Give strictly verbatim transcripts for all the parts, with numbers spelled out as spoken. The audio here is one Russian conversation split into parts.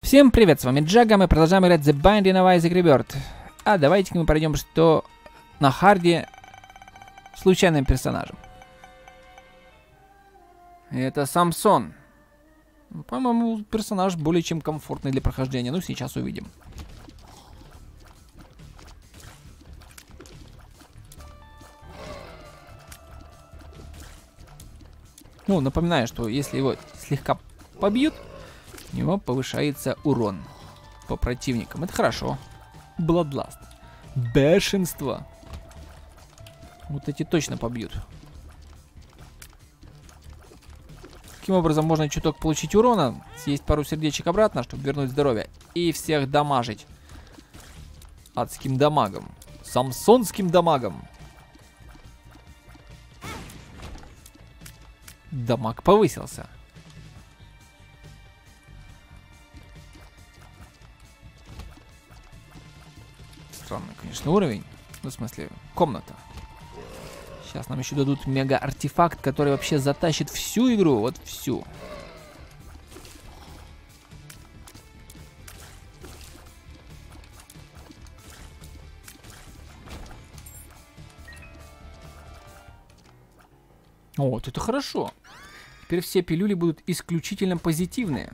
Всем привет, с вами Джага, мы продолжаем играть The Binding of Isaac Rebirth. А давайте мы пройдем что на харде случайным персонажем. Это Самсон. По-моему, персонаж более чем комфортный для прохождения. Ну, сейчас увидим. Ну, напоминаю, что если его слегка побьют, у него повышается урон по противникам. Это хорошо. Bloodlust. Бешенство. Вот эти точно побьют. Таким образом можно чуток получить урона, съесть пару сердечек обратно, чтобы вернуть здоровье. И всех дамажить. Адским дамагом. Самсонским дамагом. Дамаг повысился. Странный, конечно, уровень. Ну, в смысле, комната. Сейчас нам еще дадут мега-артефакт, который вообще затащит всю игру. Вот всю. О, вот это хорошо. Теперь все пилюли будут исключительно позитивные.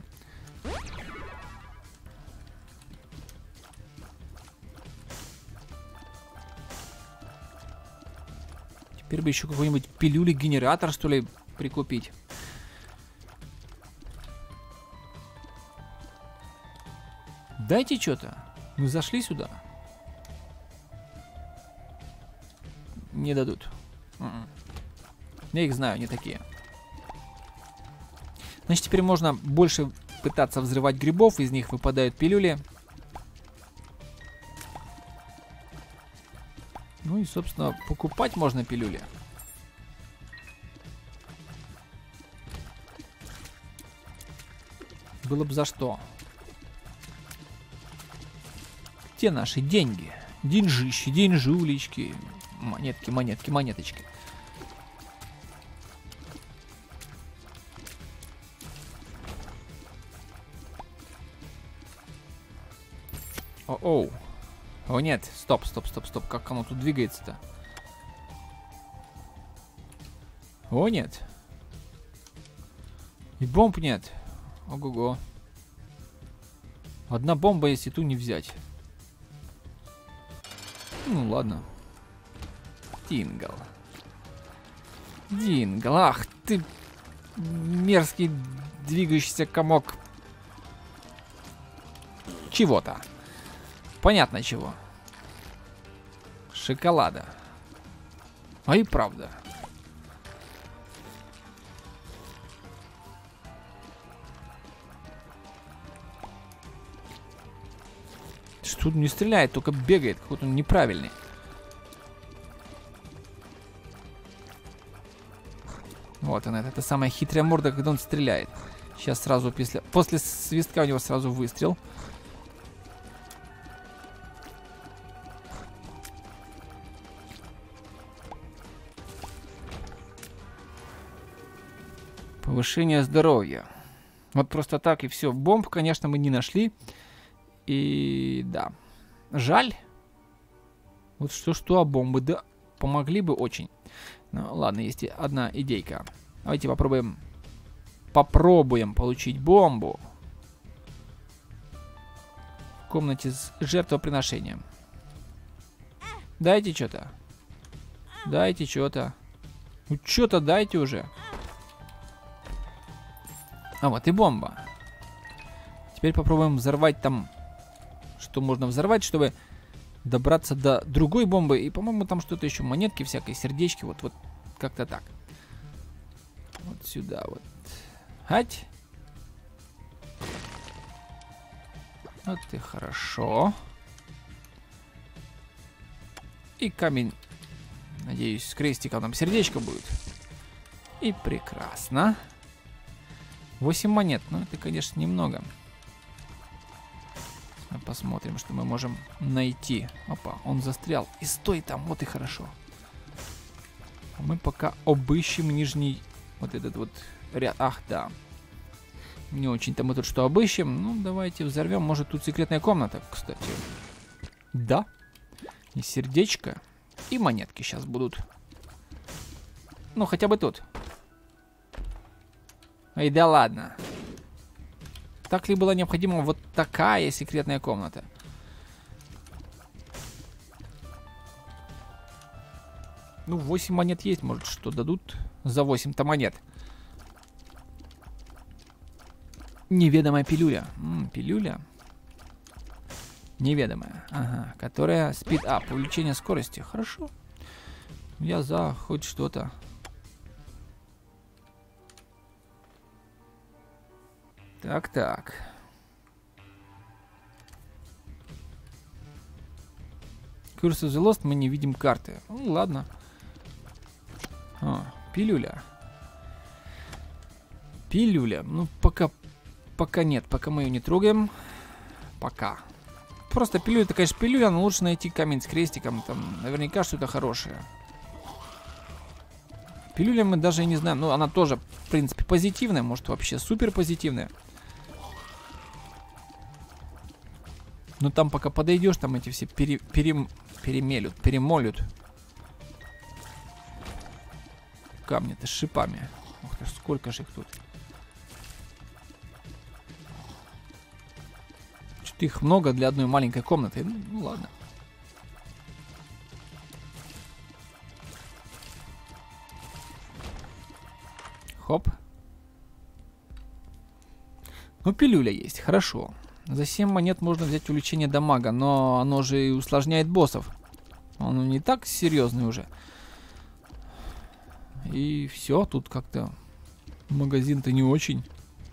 Теперь бы еще какой-нибудь пилюли-генератор, что ли, прикупить. Дайте что-то. Мы зашли сюда. Не дадут. Mm-mm. Я их знаю, они такие. Значит, теперь можно больше пытаться взрывать грибов. Из них выпадают пилюли. Ну и, собственно, покупать можно пилюли. Было бы за что. Где наши деньги? Деньжищи, деньжулечки. Монетки, монетки, монеточки. О-оу. О, нет, стоп, стоп, стоп, стоп. Как оно тут двигается-то? О, нет. И бомб нет. Ого-го. Одна бомба, если ту не взять. Ну, ладно. Дингл. Дингл, ах ты мерзкий двигающийся комок чего-то. Понятно чего. Шоколада. А и правда. Что тут не стреляет, только бегает. Какой-то он неправильный. Вот она, это самая хитрая морда, когда он стреляет. Сейчас сразу после, после свистка у него сразу выстрел. Повышение здоровья. Вот просто так и все. Бомб, конечно, мы не нашли. И да. Жаль. Вот что-что, а бомбы, да, помогли бы очень. Ну, ладно, есть одна идейка. Давайте попробуем. Попробуем получить бомбу. В комнате с жертвоприношением. Дайте что-то. Дайте что-то. Ну, что-то дайте уже. А вот и бомба. Теперь попробуем взорвать там, что можно взорвать, чтобы добраться до другой бомбы. И, по-моему, там что-то еще, монетки всякие, сердечки. Вот, вот как-то так. Вот сюда вот. Хать. Вот и хорошо. И камень. Надеюсь, с крестиком нам сердечко будет. И прекрасно. восемь монет, ну это, конечно, немного. Посмотрим, что мы можем найти. Опа, он застрял. И стой там, вот и хорошо. А мы пока обыщем нижний вот этот вот ряд. Ах, да. Не очень-то мы тут что обыщем. Ну, давайте взорвем. Может, тут секретная комната, кстати. Да. И сердечко. И монетки сейчас будут. Ну, хотя бы тут. Эй, да ладно. Так ли была необходима вот такая секретная комната? Ну, восемь монет есть. Может, что дадут за восемь-то монет. Неведомая пилюля. М-м, пилюля. Неведомая. Ага. Которая спид-ап. Увеличение скорости. Хорошо. Я за хоть что-то. Так-так. Curse of the Lost, мы не видим карты. Ну, ладно. А, пилюля. Пилюля. Ну, пока... Пока нет. Пока мы ее не трогаем. Пока. Просто пилюля, это, конечно, пилюля, но лучше найти камень с крестиком. Там наверняка что-то хорошее. Пилюля мы даже и не знаем. Ну, она тоже, в принципе, позитивная. Может, вообще супер позитивная. Но там пока подойдешь, там эти все пере, пере, перемелют, перемолют. Камни-то с шипами. Ух ты, сколько же их тут. Что-то их много для одной маленькой комнаты. Ну, ну ладно. Хоп. Ну, пилюля есть, хорошо. За семь монет можно взять увеличение дамага, но оно же и усложняет боссов. Он не так серьезный уже. И все, тут как-то магазин-то не очень.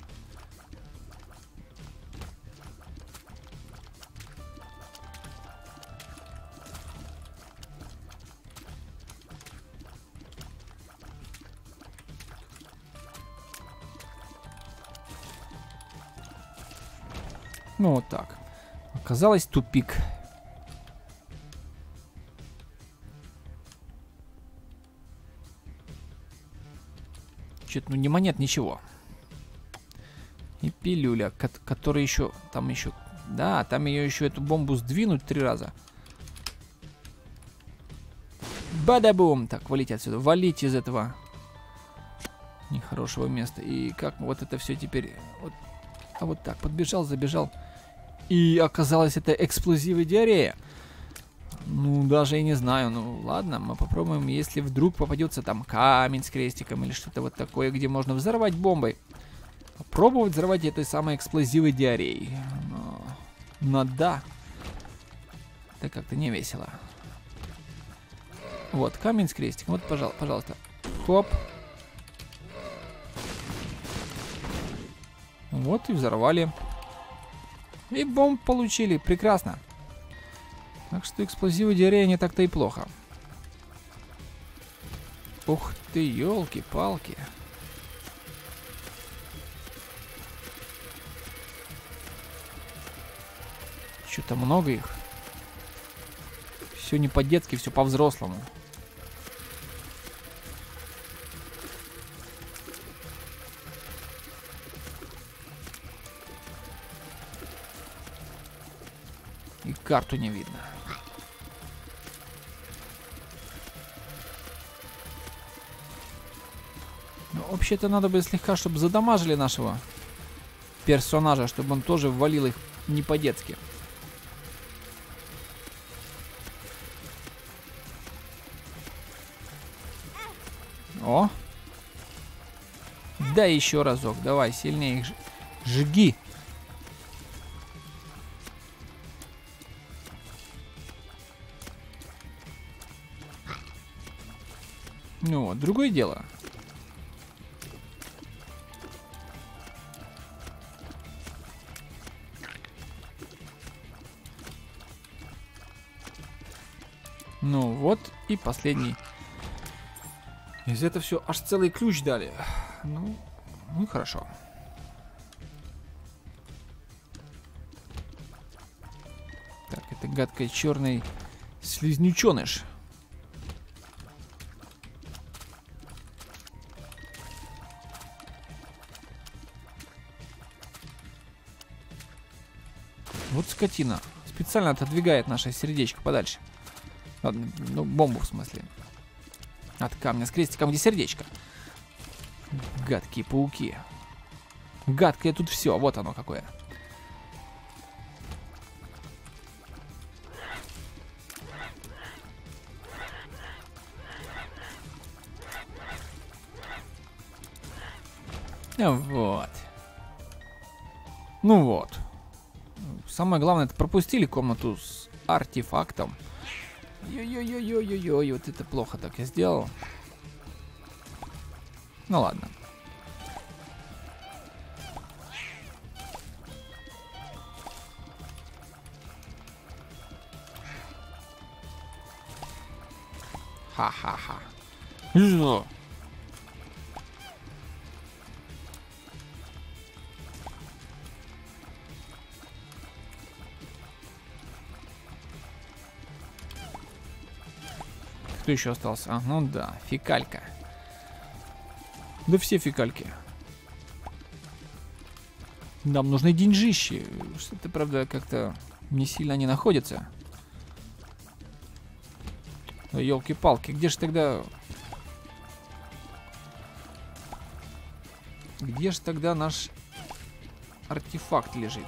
Ну вот так. Оказалось, тупик. Что-то, ну не монет, ничего. И пилюля, которая еще... Там еще... Да, там ее еще эту бомбу сдвинуть три раза. Бада-бум! Так, валите отсюда. Валите из этого нехорошего места. И как вот это все теперь... Вот, а вот так, подбежал, забежал. И оказалось, это эксплозивы диарея. Ну, даже и не знаю. Ну, ладно, мы попробуем, если вдруг попадется там камень с крестиком или что-то вот такое, где можно взорвать бомбой. Попробовать взорвать этой самой эксплозивы диареи. Но, но да. Это как-то не весело. Вот, камень с крестиком. Вот, пожал, пожалуйста. Хоп. Вот и взорвали. И бомб получили. Прекрасно. Так что эксплозивы диарея не так-то и плохо. Ух ты, елки-палки. Что-то много их. Все не по-детски, все по-взрослому. И карту не видно. Ну, вообще-то надо бы слегка, чтобы задамажили нашего персонажа, чтобы он тоже ввалил их не по-детски. О! Да еще разок. Давай, сильнее их жги. Ну вот, другое дело. Ну вот, и последний. Из этого все аж целый ключ дали. Ну, ну хорошо. Так, это гадкий черный слизнюченыш. Вот скотина. Специально отодвигает наше сердечко подальше. Ладно, ну, бомбу в смысле. От камня с крестиком, где сердечко. Гадкие пауки. Гадкое тут все. Вот оно какое. Вот. Ну вот. Самое главное, это пропустили комнату с артефактом. Ой-ой-ой-ой-ой-ой, вот это плохо так я сделал. Ну ладно. Ха-ха-ха. Что? Кто еще остался? А, ну да, фекалька. Да все фекальки. Нам нужны деньжищи. Что-то, правда, как-то не сильно не находится. Ёлки-палки, где же тогда... Где же тогда наш артефакт лежит?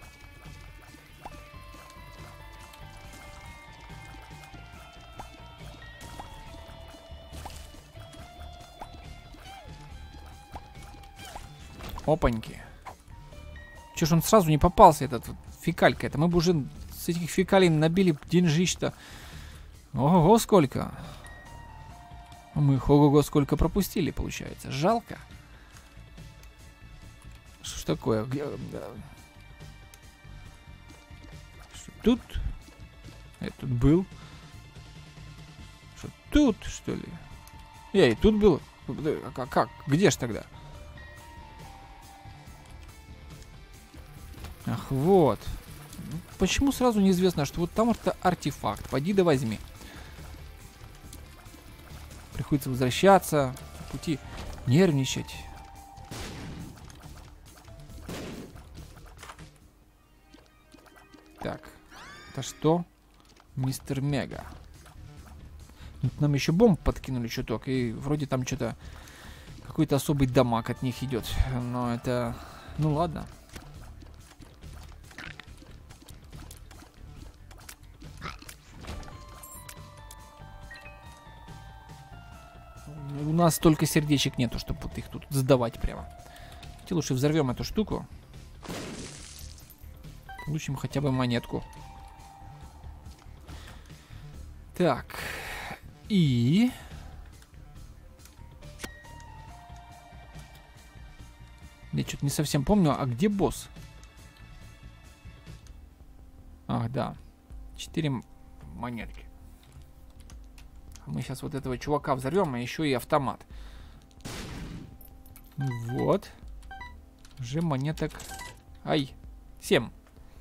Опаньки. Чё ж он сразу не попался, этот вот фекалька? Это мы бы уже с этих фекалий набили деньжищ-то. Ого, сколько. Мы их ого-го сколько пропустили, получается. Жалко. Что ж такое? Где... Что тут? Я тут был. Что тут, что ли? Я и тут был. А как? Где ж тогда? Ах, вот. Почему сразу неизвестно, что вот там это артефакт? Пойди да возьми. Приходится возвращаться, по пути нервничать. Так, это что? Мистер Мега. Вот нам еще бомб подкинули чуток, и вроде там что-то... Какой-то особый дамаг от них идет. Но это... Ну ладно. У нас столько сердечек нету, чтобы вот их тут сдавать прямо. Давайте лучше взорвем эту штуку. Получим хотя бы монетку. Так. И... Я что-то не совсем помню. А где босс? Ах, да. Четыре монетки. Мы сейчас вот этого чувака взорвем, а еще и автомат. Вот. Уже монеток. Ай. Семь.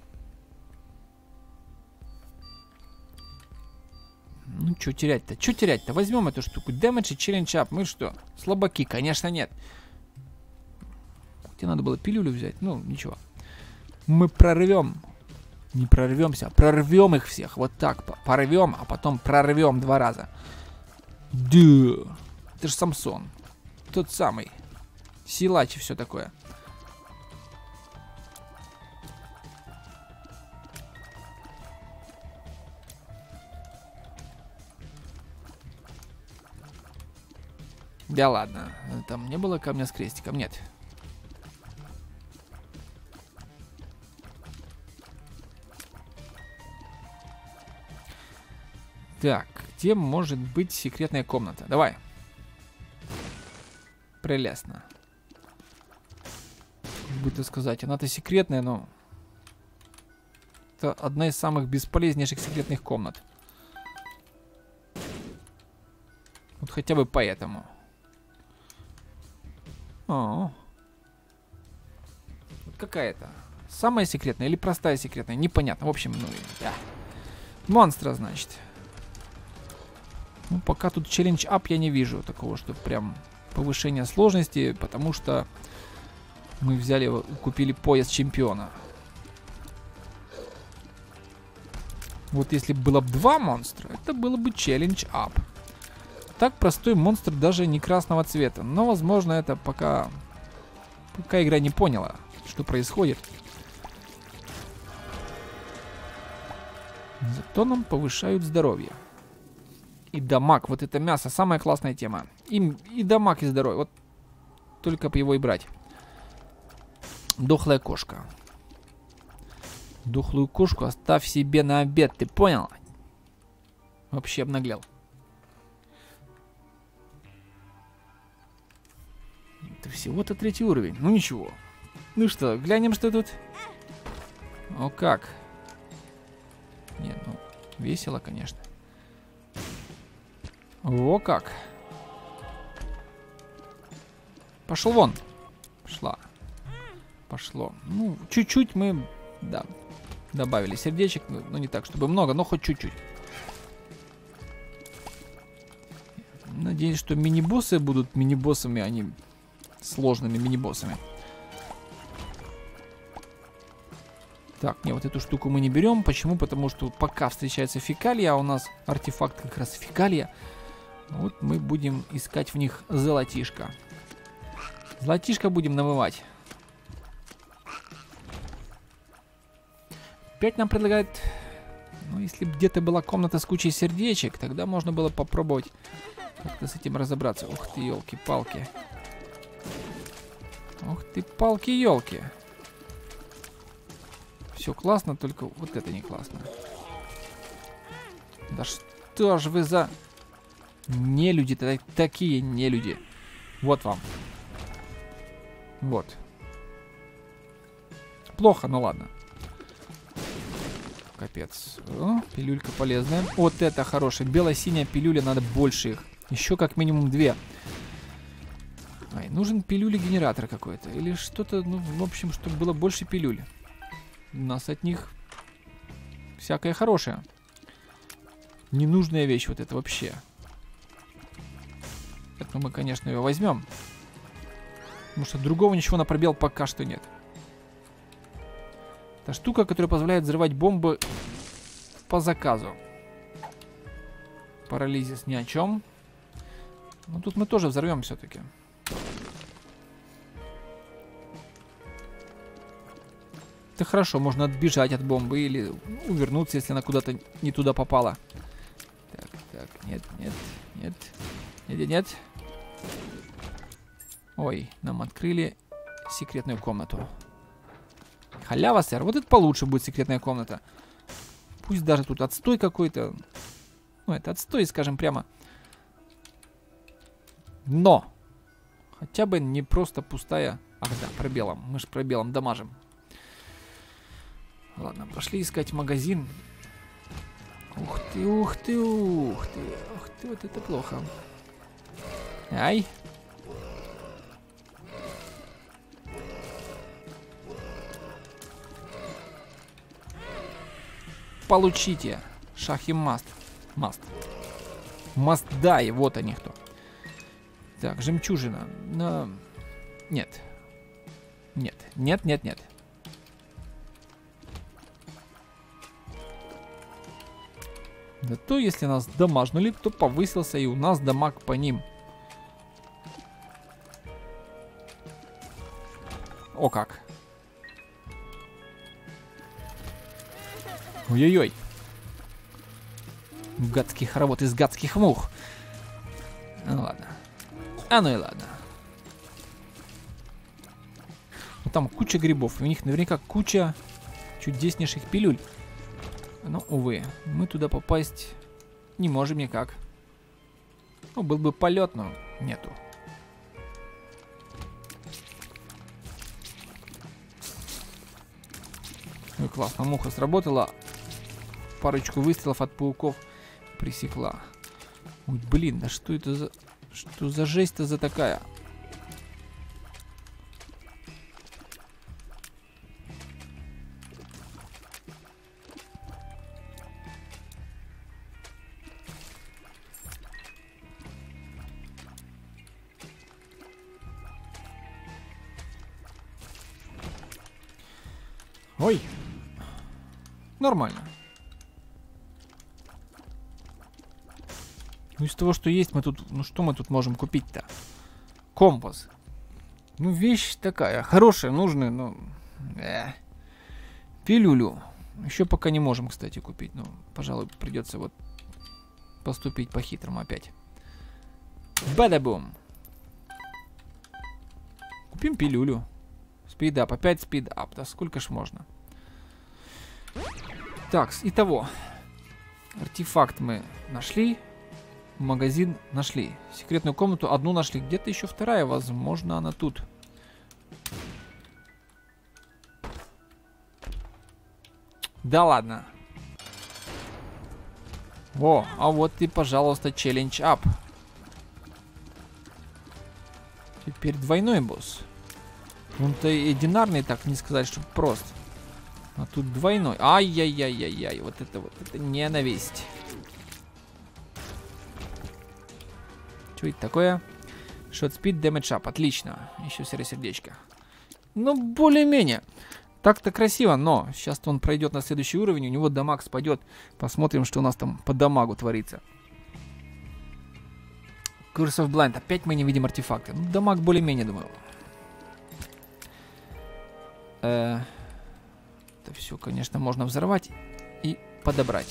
Ну, что терять-то? Что терять-то? Возьмем эту штуку. Damage и Challenge Up. Мы что? Слабаки? Конечно, нет. Тебе надо было пилюлю взять. Ну, ничего. Мы прорвем. Не прорвемся, прорвем их всех. Вот так. Порвем, а потом прорвем два раза. Да. Это же Самсон. Тот самый. Силач и все такое. Да ладно. Там не было камня с крестиком? Нет. Так, где может быть секретная комната? Давай. Прелестно. Как бы это сказать, она-то секретная, но... Это одна из самых бесполезнейших секретных комнат. Вот хотя бы поэтому. О. Вот какая-то. Самая секретная или простая секретная? Непонятно. В общем, ну... Да. Монстра, значит. Ну, пока тут челлендж ап я не вижу такого, что прям повышение сложности, потому что мы взяли, купили пояс чемпиона. Вот если бы было бы два монстра, это было бы челлендж ап. Так простой монстр даже не красного цвета. Но, возможно, это пока... Пока игра не поняла, что происходит. Зато нам повышают здоровье. И дамаг. Вот это мясо. Самая классная тема. И, и дамаг, и здоровье. Вот только бы его и брать. Дохлая кошка. Дохлую кошку оставь себе на обед. Ты понял? Вообще обнаглел. Это всего-то третий уровень. Ну ничего. Ну что, глянем, что тут. О как. Нет, ну, весело, конечно. О как. Пошел вон. Пошла. Пошло. Ну, чуть-чуть мы, да, добавили сердечек. Ну, ну, не так, чтобы много, но хоть чуть-чуть. Надеюсь, что мини-боссы будут мини-боссами, а не сложными мини-боссами. Так, не, вот эту штуку мы не берем. Почему? Потому что пока встречается фекалия, а у нас артефакт как раз фекалия. Вот мы будем искать в них золотишко. Золотишко будем намывать. Опять нам предлагают... Ну, если бы где-то была комната с кучей сердечек, тогда можно было попробовать как-то с этим разобраться. Ух ты, елки-палки. Ух ты, палки-елки. Все классно, только вот это не классно. Да что ж вы за... Нелюди-то, такие нелюди. Вот вам. Вот. Плохо, но ладно. Капец. О, пилюлька полезная. Вот это хорошая. Бело-синяя пилюля, надо больше их. Еще как минимум две. Ай, нужен пилюли-генератор какой-то. Или что-то, ну, в общем, чтобы было больше пилюль. У нас от них всякое хорошее. Ненужная вещь вот это вообще. Это мы, конечно, ее возьмем. Потому что другого ничего на пробел пока что нет. Это штука, которая позволяет взрывать бомбы по заказу. Парализис ни о чем. Но тут мы тоже взорвем все-таки. Это хорошо, можно отбежать от бомбы или увернуться, если она куда-то не туда попала. Так, так, нет, нет, нет, нет, нет. Ой, нам открыли секретную комнату. Халява, сэр. Вот это получше будет секретная комната. Пусть даже тут отстой какой-то. Ну, это отстой, скажем прямо. Но! Хотя бы не просто пустая... Ах да, пробелом. Мы же пробелом дамажим. Ладно, пошли искать магазин. Ух ты, ух ты, ух ты. Ух ты, вот это плохо. Ай! Получите. Шах и маст. Маст. Маст, да, и вот они кто. Так, жемчужина. Но... Нет. Нет, нет, нет, нет. Да то, если нас дамажнули, то повысился и у нас дамаг по ним. О как. Ой-ой-ой. Гадский хоровод из гадских мух. Ну ладно. А ну и ладно. Ну, там куча грибов. У них наверняка куча чудеснейших пилюль. Но, увы, мы туда попасть не можем никак. Ну, был бы полет, но нету. Ну, классно, муха сработала. Парочку выстрелов от пауков пресекла. Ой, блин, да что это за... Что за жесть-то за такая? Ой. Нормально. Ну, из того, что есть, мы тут... Ну, что мы тут можем купить-то? Компас. Ну, вещь такая. Хорошая, нужная, но... Э. Пилюлю. Еще пока не можем, кстати, купить. Ну, пожалуй, придется вот поступить по-хитрому опять. Бадабум. Купим пилюлю. Спидап. Опять спидап. Да сколько ж можно? Так, итого. Артефакт мы нашли. Магазин нашли. Секретную комнату одну нашли. Где-то еще вторая. Возможно, она тут. Да ладно. О, а вот и, пожалуйста, челлендж ап. Теперь двойной босс. Он-то и динарный, так не сказать, что прост. А тут двойной. Ай-яй-яй-яй-яй. Вот это вот. Это ненависть. Что это такое? Shot speed, damage up. Отлично. Еще сердечко. Ну, более-менее. Так-то красиво, но сейчас он пройдет на следующий уровень, у него дамаг спадет. Посмотрим, что у нас там по дамагу творится. Curse of Blind. Опять мы не видим артефакты. Ну, дамаг более-менее, думаю. Э, это все, конечно, можно взорвать и подобрать.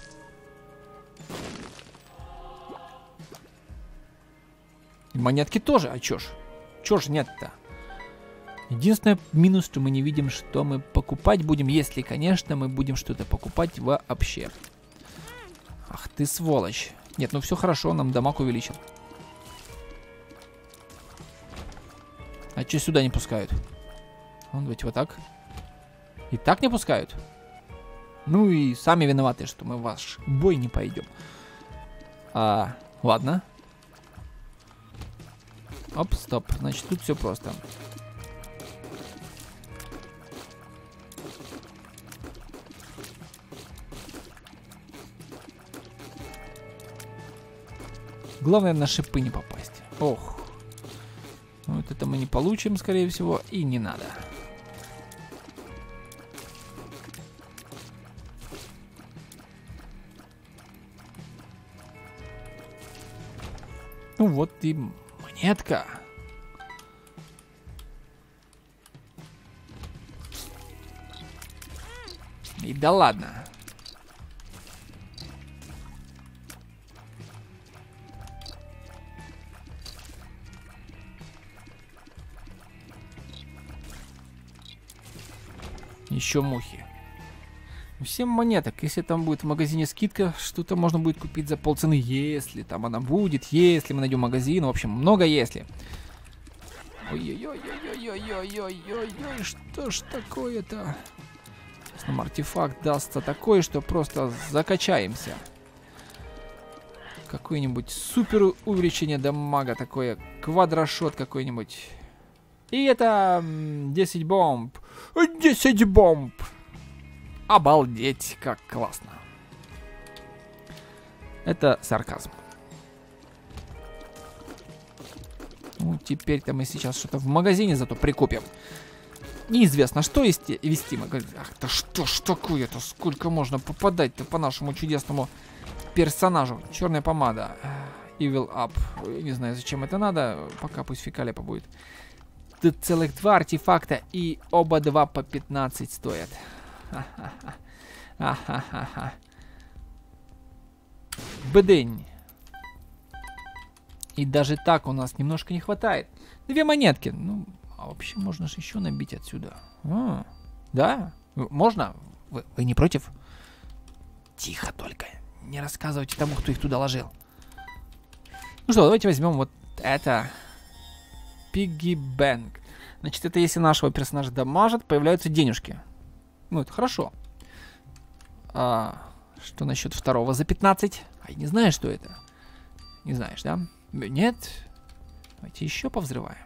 И монетки тоже. А чё ж? Чё ж нет-то? Единственный минус, что мы не видим, что мы покупать будем, если, конечно, мы будем что-то покупать вообще. Ах ты сволочь. Нет, ну все хорошо, нам дамаг увеличил. А что сюда не пускают? Ну, давайте вот так. И так не пускают? Ну и сами виноваты, что мы в ваш бой не пойдем. А, ладно. Оп, стоп. Значит, тут все просто. Главное на шипы не попасть. Ох. Вот это мы не получим, скорее всего, и не надо. Ну вот и монетка. И да ладно. Еще мухи. семь монеток. Если там будет в магазине скидка, что-то можно будет купить за полцены. Если там она будет, если мы найдем магазин. В общем, много если. Ой-ой-ой-ой-ой-ой-ой-ой-ой. Что ж такое-то? Сейчас нам артефакт дастся такой, что просто закачаемся. Какое-нибудь супер увеличение дамага. Такое квадрошот какой-нибудь. И это десять бомб. десять бомб. Обалдеть, как классно. Это сарказм. Ну, теперь-то мы сейчас что-то в магазине зато прикупим. Неизвестно, что вести. вести. Мы говорим, ах, да что ж такое-то? Сколько можно попадать-то по нашему чудесному персонажу? Черная помада. Evil Up. Я не знаю, зачем это надо. Пока пусть фекалия побудет. Тут целых два артефакта, и оба два по пятнадцать стоят. Ха-ха-ха. Бдынь. И даже так у нас немножко не хватает. Две монетки. Ну, а вообще можно же еще набить отсюда. А, да? Можно? Вы, вы не против? Тихо только. Не рассказывайте тому, кто их туда ложил. Ну что, давайте возьмем вот это. Пигги Бэнк. Значит, это если нашего персонажа дамажат, появляются денежки. Ну, это хорошо. А, что насчет второго за пятнадцать? А я не знаю, что это. Не знаешь, да? Нет. Давайте еще повзрываем.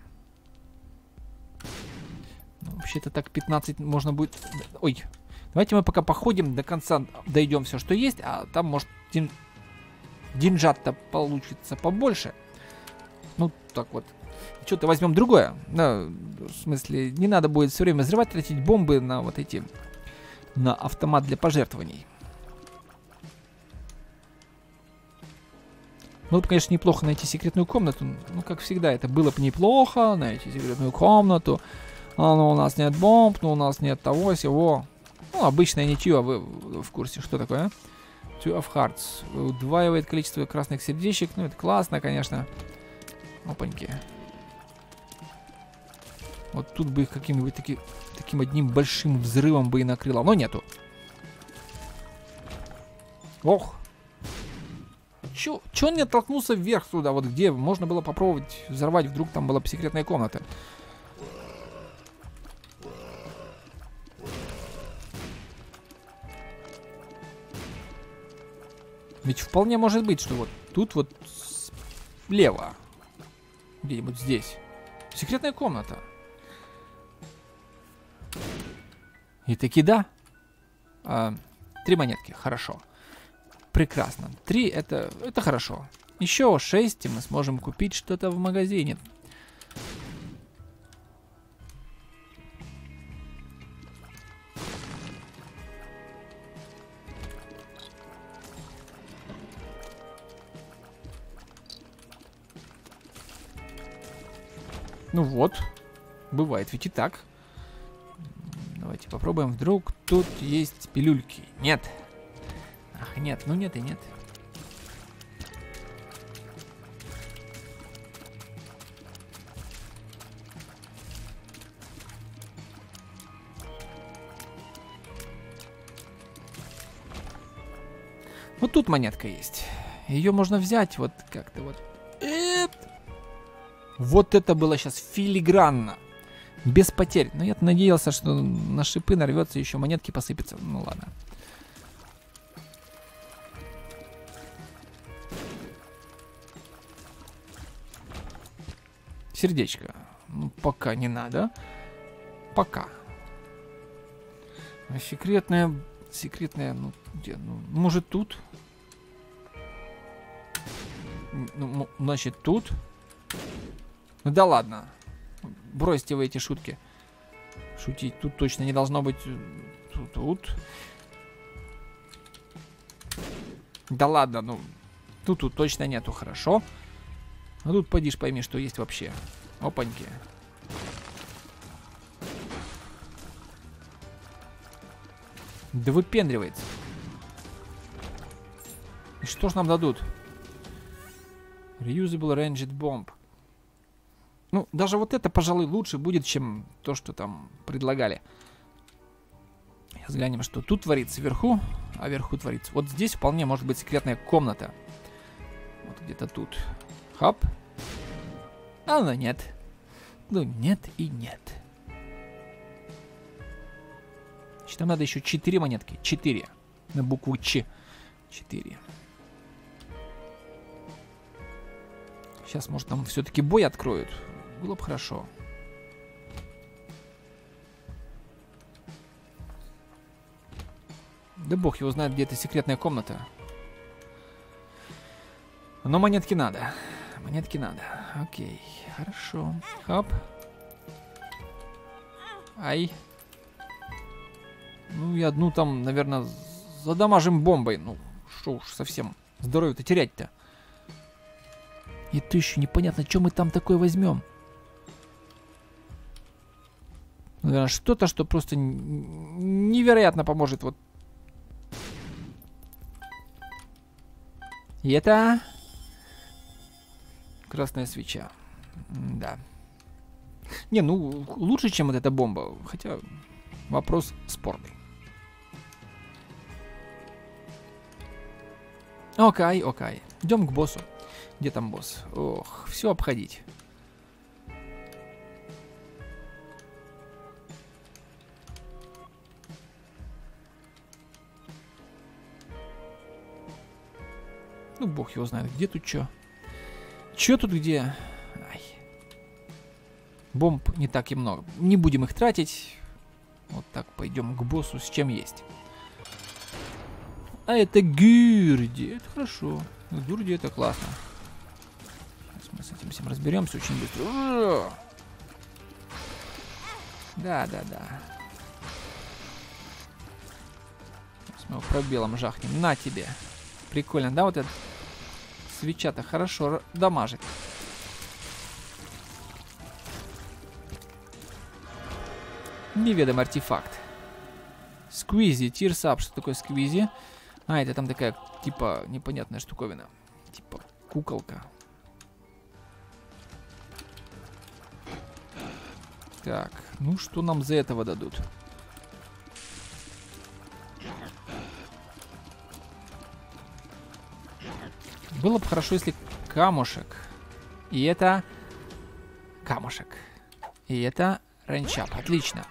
Ну, вообще-то так пятнадцать можно будет... Ой. Давайте мы пока походим, до конца дойдем все, что есть. А там, может, дин... деньжат-то получится побольше. Ну, так вот. Что-то возьмем другое. Да, в смысле, не надо будет все время взрывать, тратить бомбы на вот эти... На автомат для пожертвований. Было бы, конечно, неплохо найти секретную комнату. Ну, как всегда, это было бы неплохо. Найти секретную комнату. А, ну, у нас нет бомб, ну, у нас нет того, сего. Ну, обычное ничего, а вы в курсе, что такое, а? Two of Hearts. Удваивает количество красных сердечек. Ну, это классно, конечно. Опаньки. Вот тут бы их каким-нибудь таки, таким одним большим взрывом бы и накрыло. Но нету. Ох. Чё, чё он не оттолкнулся вверх туда? Вот где можно было попробовать взорвать. Вдруг там была бы секретная комната. Ведь вполне может быть, что вот тут вот слева. Где-нибудь здесь. Секретная комната. И таки да. А, три монетки. Хорошо. Прекрасно. Три это, это хорошо. Еще шесть, и мы сможем купить что-то в магазине. Ну вот. Бывает ведь и так. Давайте попробуем. Вдруг тут есть пилюльки. Нет. Ах, нет. Ну нет и нет. Вот тут монетка есть. Ее можно взять вот как-то вот. Вот это было сейчас филигранно. Без потерь. Но я-то надеялся, что на шипы нарвется, еще монетки посыпятся. Ну ладно. Сердечко. Ну, пока не надо. Пока. А секретная... Секретная... Ну, где? Ну, может, тут? Ну, значит, тут? Ну да ладно. Бросьте вы эти шутки. Шутить тут точно не должно быть. Тут. тут. Да ладно, ну. Тут тут точно нету, хорошо. А тут поди ж пойми, что есть вообще. Опаньки. Да выпендривается. И что ж нам дадут? Reusable Ranged Bomb. Ну, даже вот это, пожалуй, лучше будет, чем то, что там предлагали. Взглянем, что тут творится вверху, а вверху творится. Вот здесь вполне может быть секретная комната. Вот где-то тут. Хоп. А, ну нет. Ну нет и нет. Значит, нам надо еще четыре монетки. четыре. На букву Ч. четыре. Сейчас, может, нам все-таки бой откроют. Было бы хорошо. Да бог его знает, где эта секретная комната. Но монетки надо. Монетки надо. Окей, хорошо. Хоп. Ай. Ну и одну там, наверное, задамажим бомбой. Ну, что уж совсем здоровье-то терять-то. И то еще непонятно, что мы там такое возьмем. Наверное, что-то, что просто невероятно поможет. Вот. И это... Красная свеча. Да. Не, ну, лучше, чем вот эта бомба. Хотя, вопрос спорный. Окей, окей. Идем к боссу. Где там босс? Ох, все обходить. Ну, бог его знает, где тут что. Че тут где? Ай. Бомб не так и много. Не будем их тратить. Вот так пойдем к боссу с чем есть. А это Гюрди. Это хорошо. Гюрди это классно. Сейчас мы с этим всем разберемся очень быстро. Да, да, да. Сейчас мы его пробелом жахнем. На тебе. Прикольно, да, вот этот свеча-то хорошо дамажит. Неведомый артефакт. Сквизи, тирсап. Что такое сквизи? А, это там такая, типа, непонятная штуковина. Типа, куколка. Так, ну что нам за этого дадут? Было бы хорошо, если камушек. И это камушек. И это ранчап. Отлично.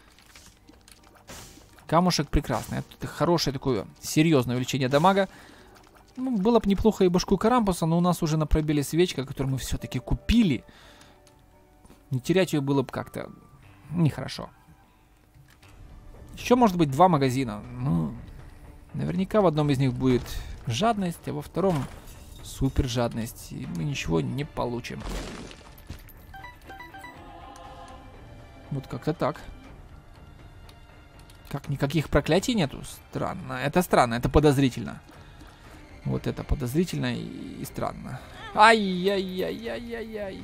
Камушек прекрасный. Это хорошее такое серьезное увеличение дамага. Ну, было бы неплохо и башку Карампуса, но у нас уже на пробеле свечка, которую мы все-таки купили. Не терять ее было бы как-то нехорошо. Еще может быть два магазина. Ну, наверняка в одном из них будет жадность, а во втором супер жадность. И мы ничего не получим. Вот как-то так. Как, никаких проклятий нету? Странно. Это странно, это подозрительно. Вот это подозрительно и, и странно. Ай-яй-яй-яй-яй-яй.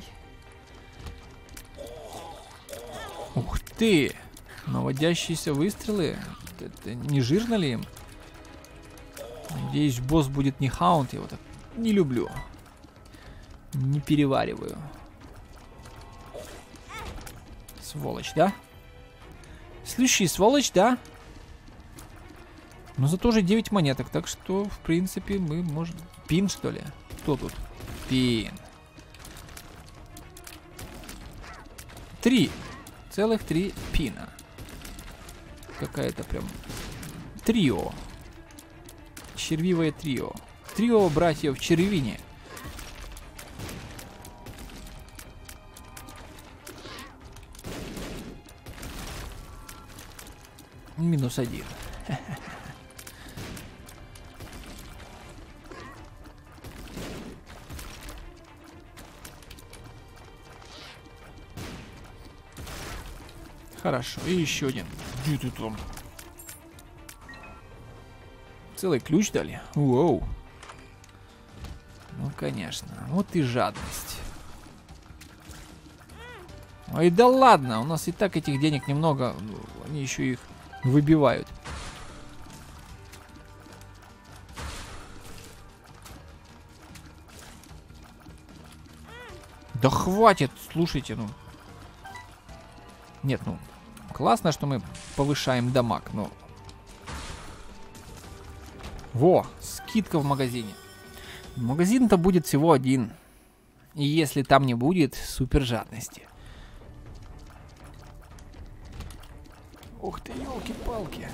Ух ты! Наводящиеся выстрелы. Это не жирно ли им? Надеюсь, босс будет не хаунт. Я его так не люблю. Не перевариваю. Сволочь, да? Следующий сволочь, да? Но зато уже девять монеток. Так что, в принципе, мы можем... Пин, что ли? Кто тут? Пин. Три. Целых три пина. Какая-то прям... Трио. Червивое трио. Трио братьев в червине. Минус один. Хорошо, и еще один. Где ты там? Целый ключ дали? Уоу. Ну, конечно. Вот и жадность. Ой, да ладно, у нас и так этих денег немного. Они еще их выбивают. Да хватит, слушайте, ну. Нет, ну, классно, что мы повышаем дамаг, но... Во, скидка в магазине. Магазин-то будет всего один. И если там не будет супер жадности. Ух ты, елки-палки.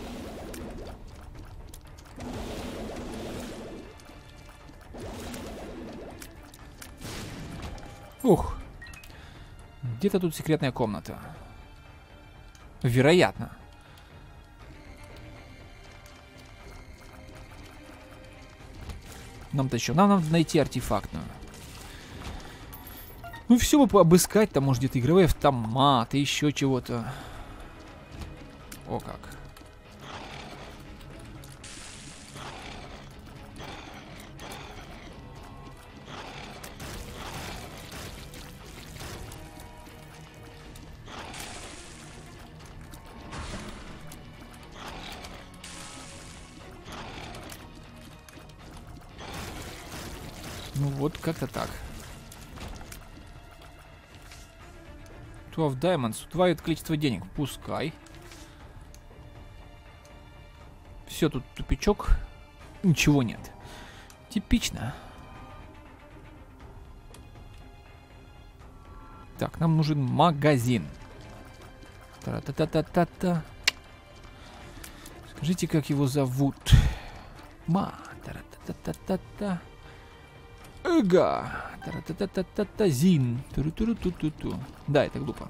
Ух. Где-то тут секретная комната. Вероятно. Нам-то еще. Нам надо найти артефактную. Ну все бы обыскать. Там может где-то игровые автоматы, еще чего-то. О как. Ну вот как-то так. twelve diamonds. Удваивает количество денег. Пускай. Все, тут тупичок. Ничего нет. Типично. Так, нам нужен магазин. Та-та-та-та-та-та. Скажите, как его зовут? Ма. Та-та-та-та-та-та. Эга. Та-та-та-та-та-та. Зин. Ту-ру-ту-ру-ту-ту-ту. Да, это глупо.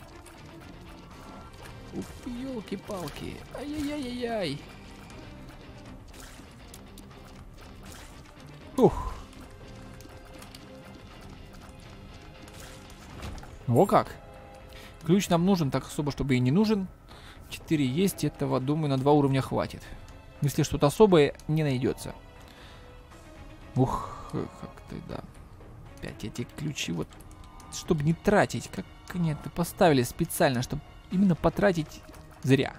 Ух ты, елки-палки. Ай-яй-яй-яй-яй. Ух. О как. Ключ нам нужен, так особо, чтобы и не нужен. четыре есть, этого, думаю, на два уровня хватит. Если что-то особое, не найдется. Ух, как работает, да. Опять эти ключи, вот, чтобы не тратить. Как они это поставили специально, чтобы именно потратить зря.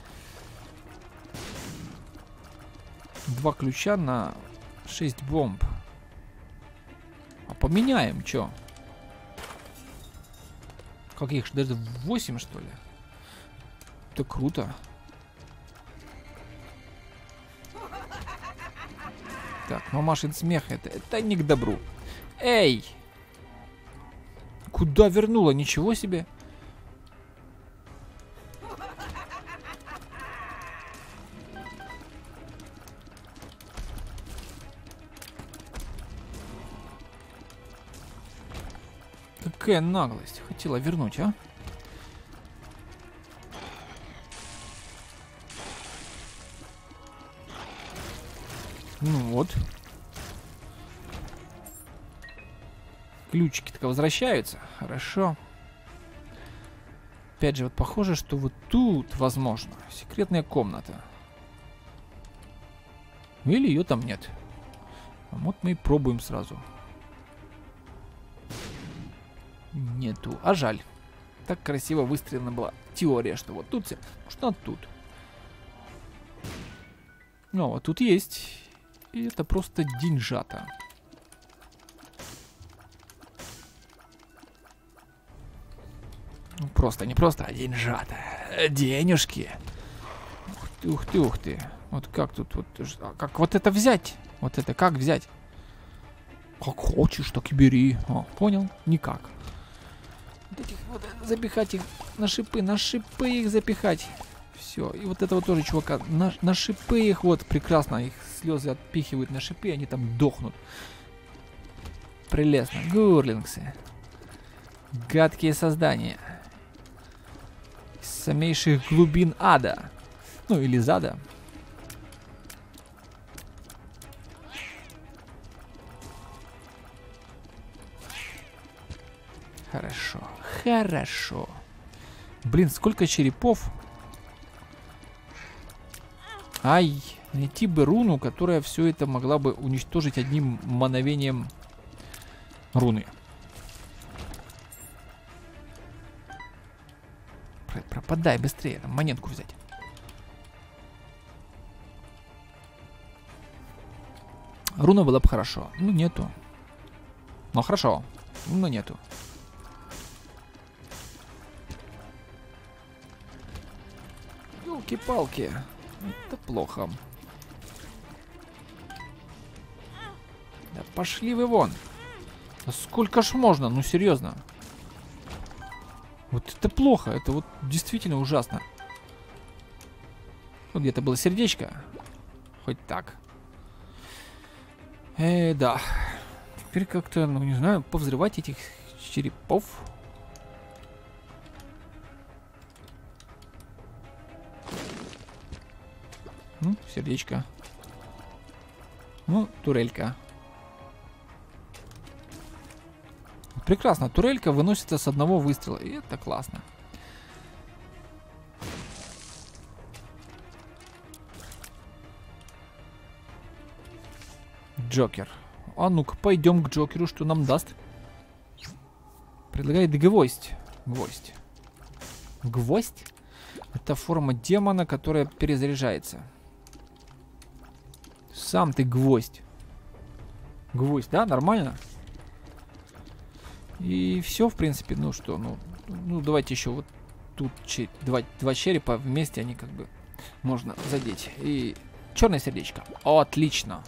Два ключа на шесть бомб. А поменяем, чё? Каких же, даже восемь, что ли? Это круто. Так, мамашин смех, это, это не к добру. Эй! Куда вернула? Ничего себе! Какая наглость. Хотела вернуть, а? Ну вот. Ключики-то возвращаются. Хорошо. Опять же, вот похоже, что вот тут, возможно, секретная комната. Или ее там нет. А вот мы и пробуем сразу. Нету. А жаль. Так красиво выстроена была теория, что вот тут все. Может, надо тут. Ну, а тут есть. И это просто деньжата. Ну, просто, не просто, а деньжата. Денежки. Ух ты, ух ты, ух ты. Вот как тут, вот, а как вот это взять? Вот это как взять? Как хочешь, так и бери. О, понял? Никак. Вот этих, вот, запихать их на шипы, на шипы их запихать. Все. И вот этого тоже чувака. На, на шипы их, вот, прекрасно. Их слезы отпихивают на шипы, они там дохнут. Прелестно. Гурлингсы. Гадкие создания. Из самейших глубин ада. Ну, или зада. Хорошо. Хорошо. Блин, сколько черепов. Ай, найти бы руну, которая все это могла бы уничтожить одним мановением руны. Пропадай быстрее, там монетку взять. Руна была бы хорошо. Ну, нету. Ну, хорошо. Ну, нету. Ёлки-палки. Это плохо. Да пошли вы вон. Да сколько ж можно? Ну, серьезно. Вот это плохо. Это вот действительно ужасно. Вот где-то было сердечко. Хоть так. Э, да. Теперь как-то, ну, не знаю, повзрывать этих черепов. Ну, сердечко. Ну, турелька. Прекрасно, турелька выносится с одного выстрела. И это классно. Джокер. А ну-ка, пойдем к Джокеру, что нам даст. Предлагает гвоздь. Гвоздь. Гвоздь? Это форма демона, которая перезаряжается. Сам ты гвоздь. Гвоздь, да? Нормально? И все, в принципе. Ну что, ну, ну давайте еще вот тут че два, два черепа вместе, они как бы можно задеть. И черное сердечко. О, отлично.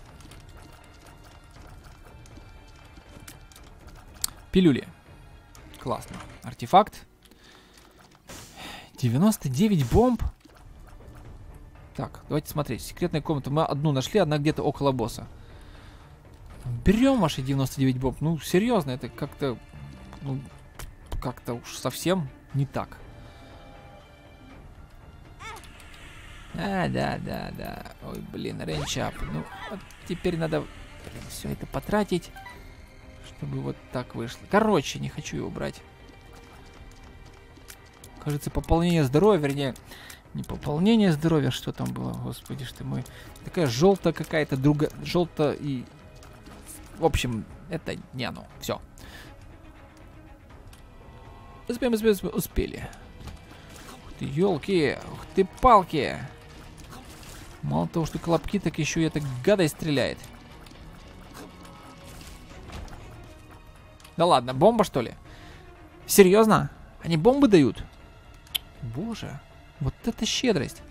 Пилюли. Классно. Артефакт. девяносто девять бомб. Так, давайте смотреть. Секретная комната. Мы одну нашли, одна где-то около босса. Берем ваши девяносто девять бомб. Ну, серьезно, это как-то... Ну, как-то уж совсем не так. А, да, да, да. Ой, блин, рейнчап. Ну, вот теперь надо все это потратить, чтобы вот так вышло. Короче, не хочу его брать. Кажется, пополнение здоровья, вернее, не пополнение здоровья, что там было, господи ж ты мой. Такая желтая какая-то, другая, желтая и... В общем, это не оно. Все. Успеем, успеем, успеем. Успели. Ух ты, елки. Ух ты, палки. Мало того, что колобки, так еще и эта гадость стреляет. Да ладно, бомба, что ли? Серьезно? Они бомбы дают? Боже, вот это щедрость.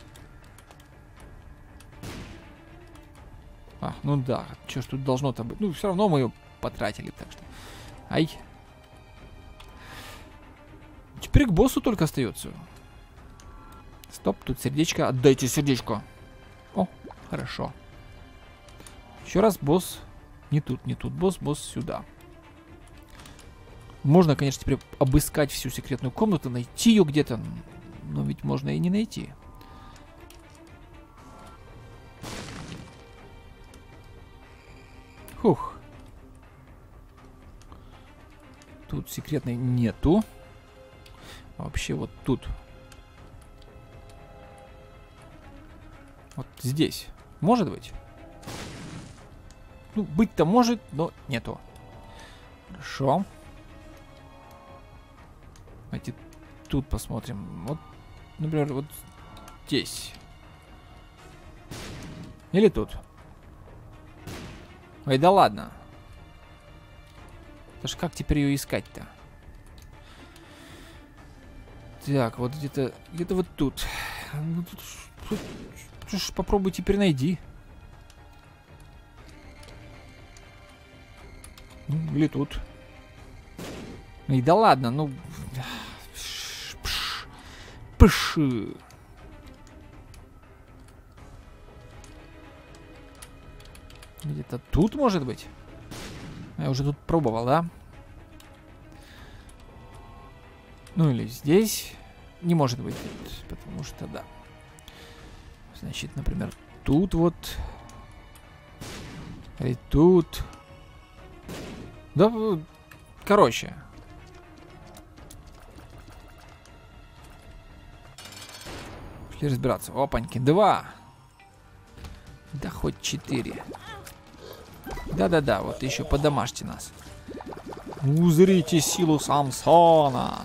А, ну да, что ж тут должно-то быть? Ну, все равно мы ее потратили, так что... Ай. Теперь к боссу только остается. Стоп, тут сердечко. Отдайте сердечко. О, хорошо. Еще раз босс. Не тут, не тут. Босс, босс сюда. Можно, конечно, теперь обыскать всю секретную комнату, найти ее где-то. Но ведь можно и не найти. Фух. Тут секретной нету. Вообще вот тут. Вот здесь. Может быть? Ну, быть-то может, но нету. Хорошо. Давайте тут посмотрим. Вот, например, вот здесь. Или тут. Ой, да ладно. Это ж как теперь ее искать-то? Так, вот где-то... Где-то вот тут. Ну, тут, тут, тут ж попробуй теперь найди. Ну, или тут. Ой, да ладно, ну... Пш, пш. Где-то тут, может быть? Я уже тут пробовал, да? Ну или здесь. Не может быть, потому что, да. Значит, например, тут вот. И тут. Да, короче. Пошли разбираться. Опаньки, два. Да хоть четыре. Да-да-да, вот еще подомажьте нас. Узрите силу Самсона.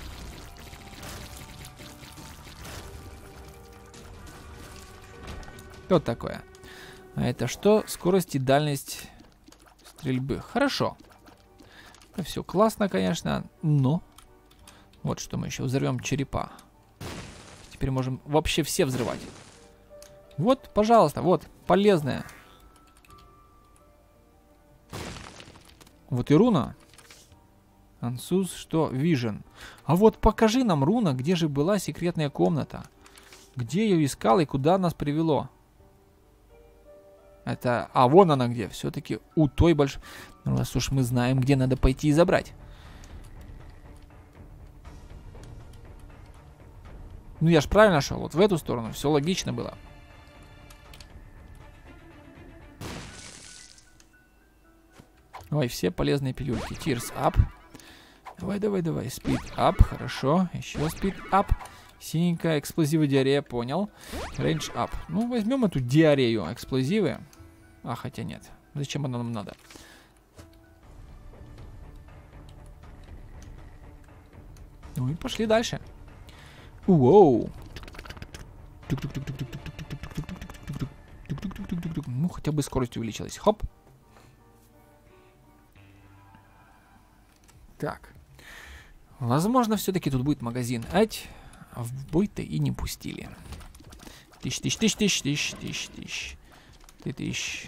Вот такое. А это что? Скорость и дальность стрельбы. Хорошо. Это все классно, конечно, но... Вот что мы еще взорвем черепа. Теперь можем вообще все взрывать. Вот, пожалуйста, вот, полезное. Вот и руна. Ансус, что? Vision. А вот покажи нам, руна, где же была секретная комната. Где ее искал и куда нас привело. Это... А, вон она где. Все-таки у той большой... Ну, раз уж мы знаем, где надо пойти и забрать. Ну, я ж правильно шел. Вот в эту сторону. Все логично было. Ой, все полезные пилюльки. Tears up. Давай, давай, давай. Speed up. Хорошо. Еще speed up. Синенькая. Эксплозивы, диарея. Понял. Range up. Ну, возьмем эту диарею. Эксплозивы. А, хотя нет. Зачем она нам надо? Ну и пошли дальше. Уоу. Ну, хотя бы скорость увеличилась. Хоп. Так. Возможно, все-таки тут будет магазин. Ать. А в бой-то и не пустили. Тысяч, тысяч, тысяч, тысяч, тысяч, тысяч, тысяч. Ты тысяч.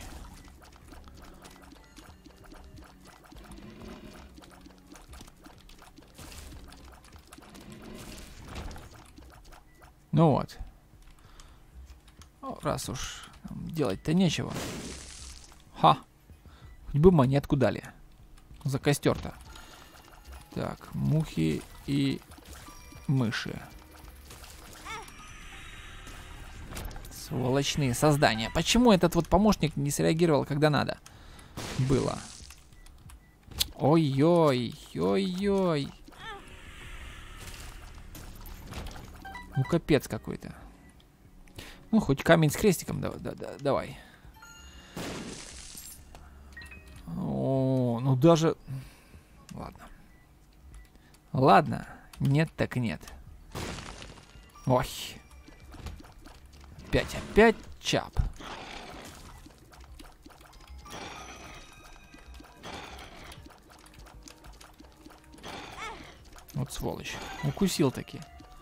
Ну вот. Ну, раз уж делать-то нечего. Ха. Хоть бы монетку дали. За костер-то. Так, мухи и мыши. Сволочные создания. Почему этот вот помощник не среагировал, когда надо? Было. Ой-ой, ой-ой. Ну, капец какой-то. Ну, хоть камень с крестиком, да, да, да, давай. О, О, ну даже... Ладно. Ладно. Нет так нет. Ой. Опять, опять чап. Вот сволочь. Укусил таки.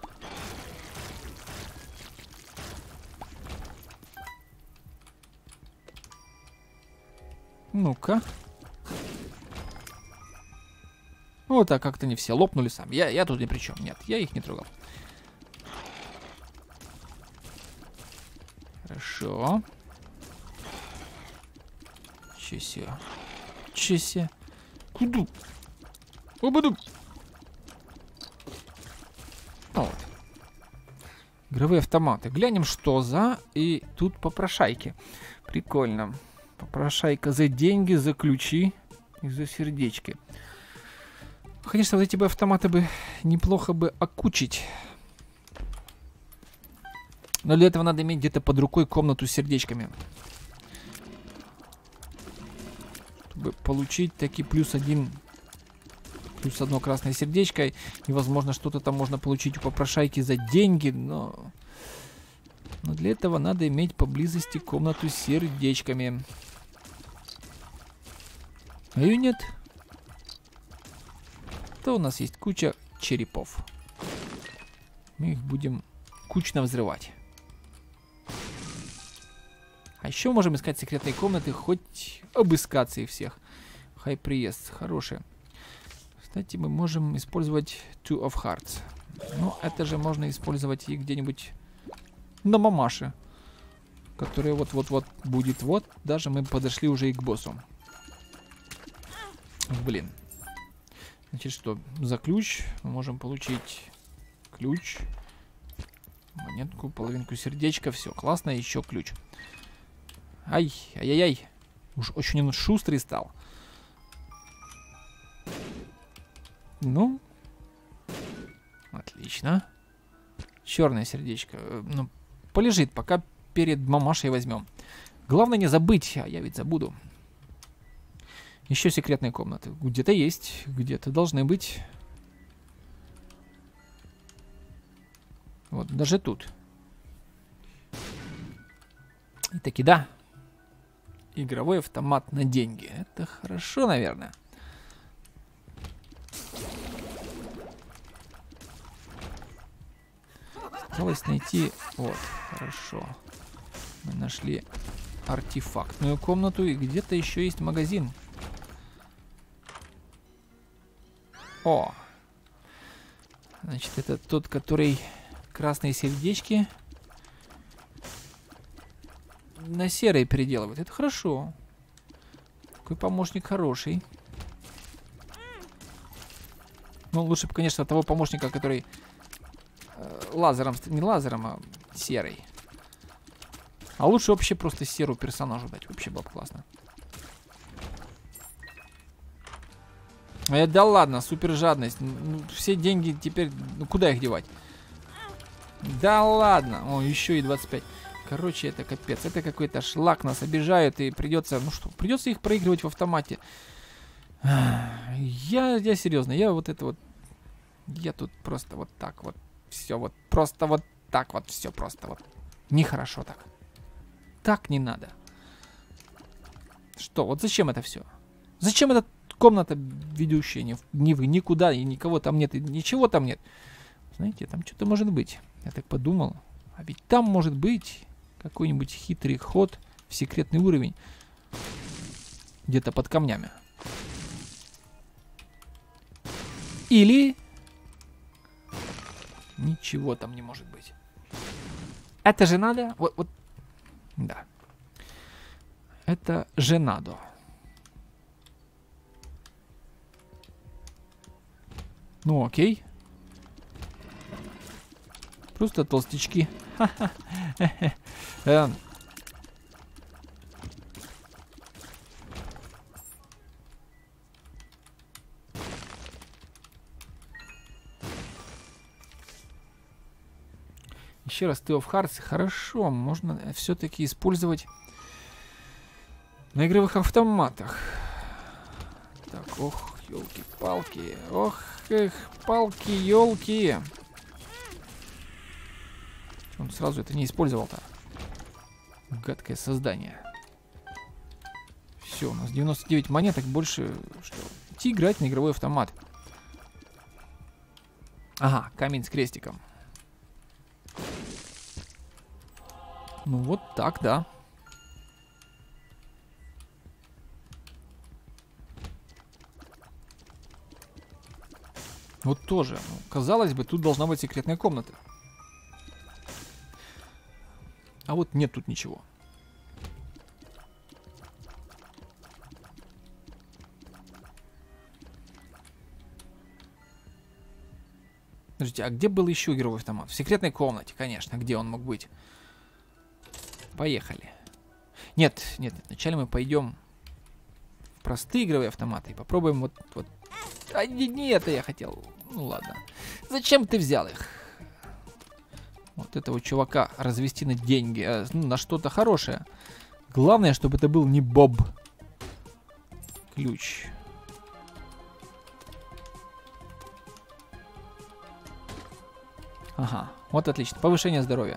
Ну-ка. Вот так как-то не все лопнули сами. Я, я тут ни при чем. Нет, я их не трогал. Хорошо. Че се? Че се? Куду? Обуду. Вот. Игровые автоматы. Глянем, что за. И тут попрошайки. Прикольно. Попрошайка за деньги, за ключи и за сердечки. Конечно, вот эти бы автоматы бы неплохо бы окучить. Но для этого надо иметь где-то под рукой комнату с сердечками. Чтобы получить таки плюс один... Плюс одно красное сердечко. И, возможно, что-то там можно получить у попрошайки за деньги. Но... но для этого надо иметь поблизости комнату с сердечками. А ее нет. То у нас есть куча черепов. Мы их будем кучно взрывать. А еще можем искать секретные комнаты, хоть обыскаться их всех. High Priest, хорошие. Кстати, мы можем использовать Two of Hearts. Но это же можно использовать и где-нибудь на мамаше. Которая вот-вот-вот будет. Вот, даже мы подошли уже и к боссу. Блин. Значит, что? За ключ мы можем получить ключ, монетку, половинку сердечка. Все, классно, еще ключ. Ай, ай-яй-яй. Уж очень он шустрый стал. Ну, отлично. Черное сердечко. Ну, полежит, пока перед мамашей возьмем. Главное не забыть, а я ведь забуду. Еще секретные комнаты. Где-то есть, где-то должны быть. Вот, даже тут. И таки да. Игровой автомат на деньги. Это хорошо, наверное. Осталось найти... Вот, хорошо. Мы нашли артефактную комнату. И где-то еще есть магазин. О! Значит, это тот, который красные сердечки на серые переделывает. Это хорошо. Такой помощник хороший. Ну, лучше бы, конечно, того помощника, который э, лазером, не лазером, а серый. А лучше вообще просто серую персонажу дать. Вообще было бы классно. Э, да ладно, супер жадность. Ну, все деньги теперь... Ну, куда их девать? Да ладно. О, еще и двадцать пять. Короче, это капец. Это какой-то шлак. Нас обижают. И придется... Ну что, придется их проигрывать в автомате. Я, я серьезно. Я вот это вот... Я тут просто вот так вот. Все вот. Просто вот так вот. Все просто вот. Нехорошо так. Так не надо. Что? Вот зачем это все? Зачем эта комната ведущая? Ни, ни вы, никуда, и никого там нет, и ничего там нет. Знаете, там что-то может быть. Я так подумал. А ведь там может быть какой-нибудь хитрый ход в секретный уровень. Где-то под камнями. Или... Ничего там не может быть. Это же надо? Вот, вот. Да. Это же надо. Ну, окей. Просто толстячки. Еще раз, Two of Hearts. Хорошо, можно все-таки использовать на игровых автоматах. Так, ох, елки-палки. Ох, эх, палки-елки. Он сразу это не использовал-то. Гадкое создание. Все, у нас девяносто девять монеток. Больше что? Идти играть на игровой автомат. Ага, камень с крестиком. Ну вот так, да. Вот тоже. Ну, казалось бы, тут должна быть секретная комната. А вот нет тут ничего. Подождите, а где был еще игровой автомат? В секретной комнате, конечно. Где он мог быть? Поехали. Нет, нет, нет. Вначале мы пойдем в простые игровые автоматы и попробуем вот... вот. А не, не это я хотел. Ну ладно. Зачем ты взял их? Вот этого чувака развести на деньги, э, ну, на что-то хорошее. Главное, чтобы это был не Боб. Ключ. Ага, вот отлично. Повышение здоровья.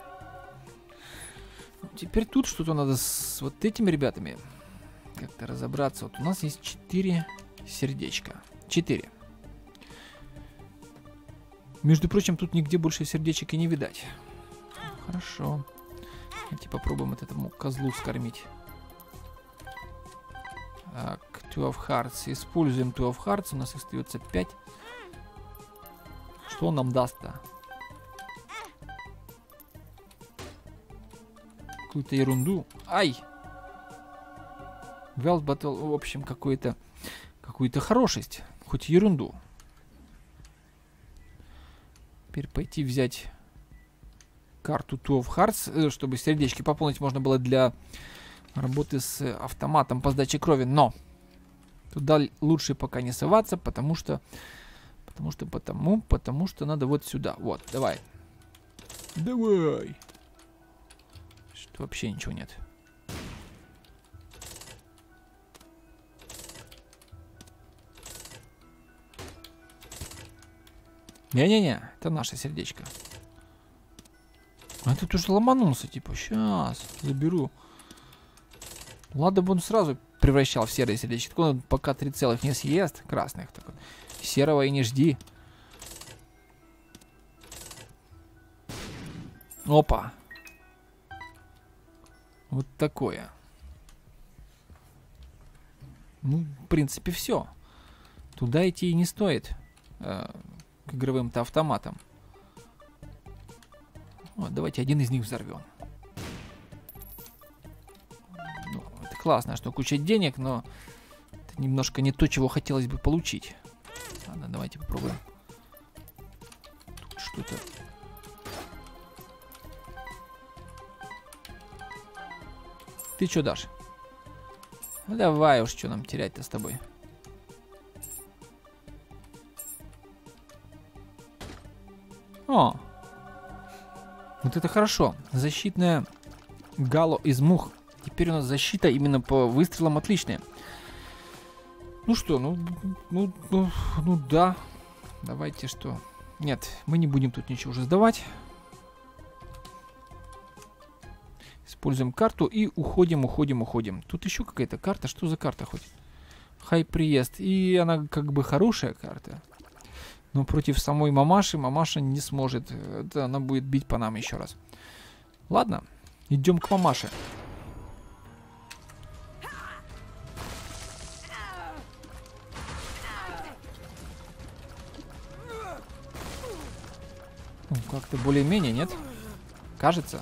Теперь тут что-то надо с вот этими ребятами как-то разобраться. Вот у нас есть четыре сердечка. четыре. Между прочим, тут нигде больше сердечек и не видать. Хорошо. Давайте попробуем вот этому козлу скормить. Так, two of hearts. Используем two of hearts. У нас остается пять. Что он нам даст-то? Какую-то ерунду. Ай! Wealth Battle, в общем, какую-то какую-то хорошесть. Хоть ерунду. Теперь пойти взять карту two of hearts, чтобы сердечки пополнить можно было для работы с автоматом по сдаче крови. Но туда лучше пока не соваться, потому что потому что потому потому что надо вот сюда. Вот, давай. Давай. Что вообще ничего нет. Не-не-не, это наше сердечко. А тут уже ломанулся, типа, сейчас заберу. Ладно бы он сразу превращал в серое сердечко. Так он пока три целых не съест, красных. Так вот. Серого и не жди. Опа. Вот такое. Ну, в принципе, все. Туда идти и не стоит. Э, к игровым-то автоматам. Вот, давайте один из них взорвем. Ну, это классно, что куча денег, но это немножко не то, чего хотелось бы получить. Ладно, давайте попробуем. Тут что-то... Ты что дашь? Ну, давай уж, что нам терять-то с тобой. О! Вот это хорошо. Защитная гало из мух. Теперь у нас защита именно по выстрелам отличная. Ну что, ну, ну, ну, ну да. Давайте что. Нет, мы не будем тут ничего уже сдавать. Используем карту и уходим, уходим, уходим. Тут еще какая-то карта. Что за карта хоть? Хай приезд. И она как бы хорошая карта. Но против самой мамаши мамаша не сможет. Это она будет бить по нам еще раз. Ладно, идем к мамаше. Ну, как-то более-менее, нет? Кажется.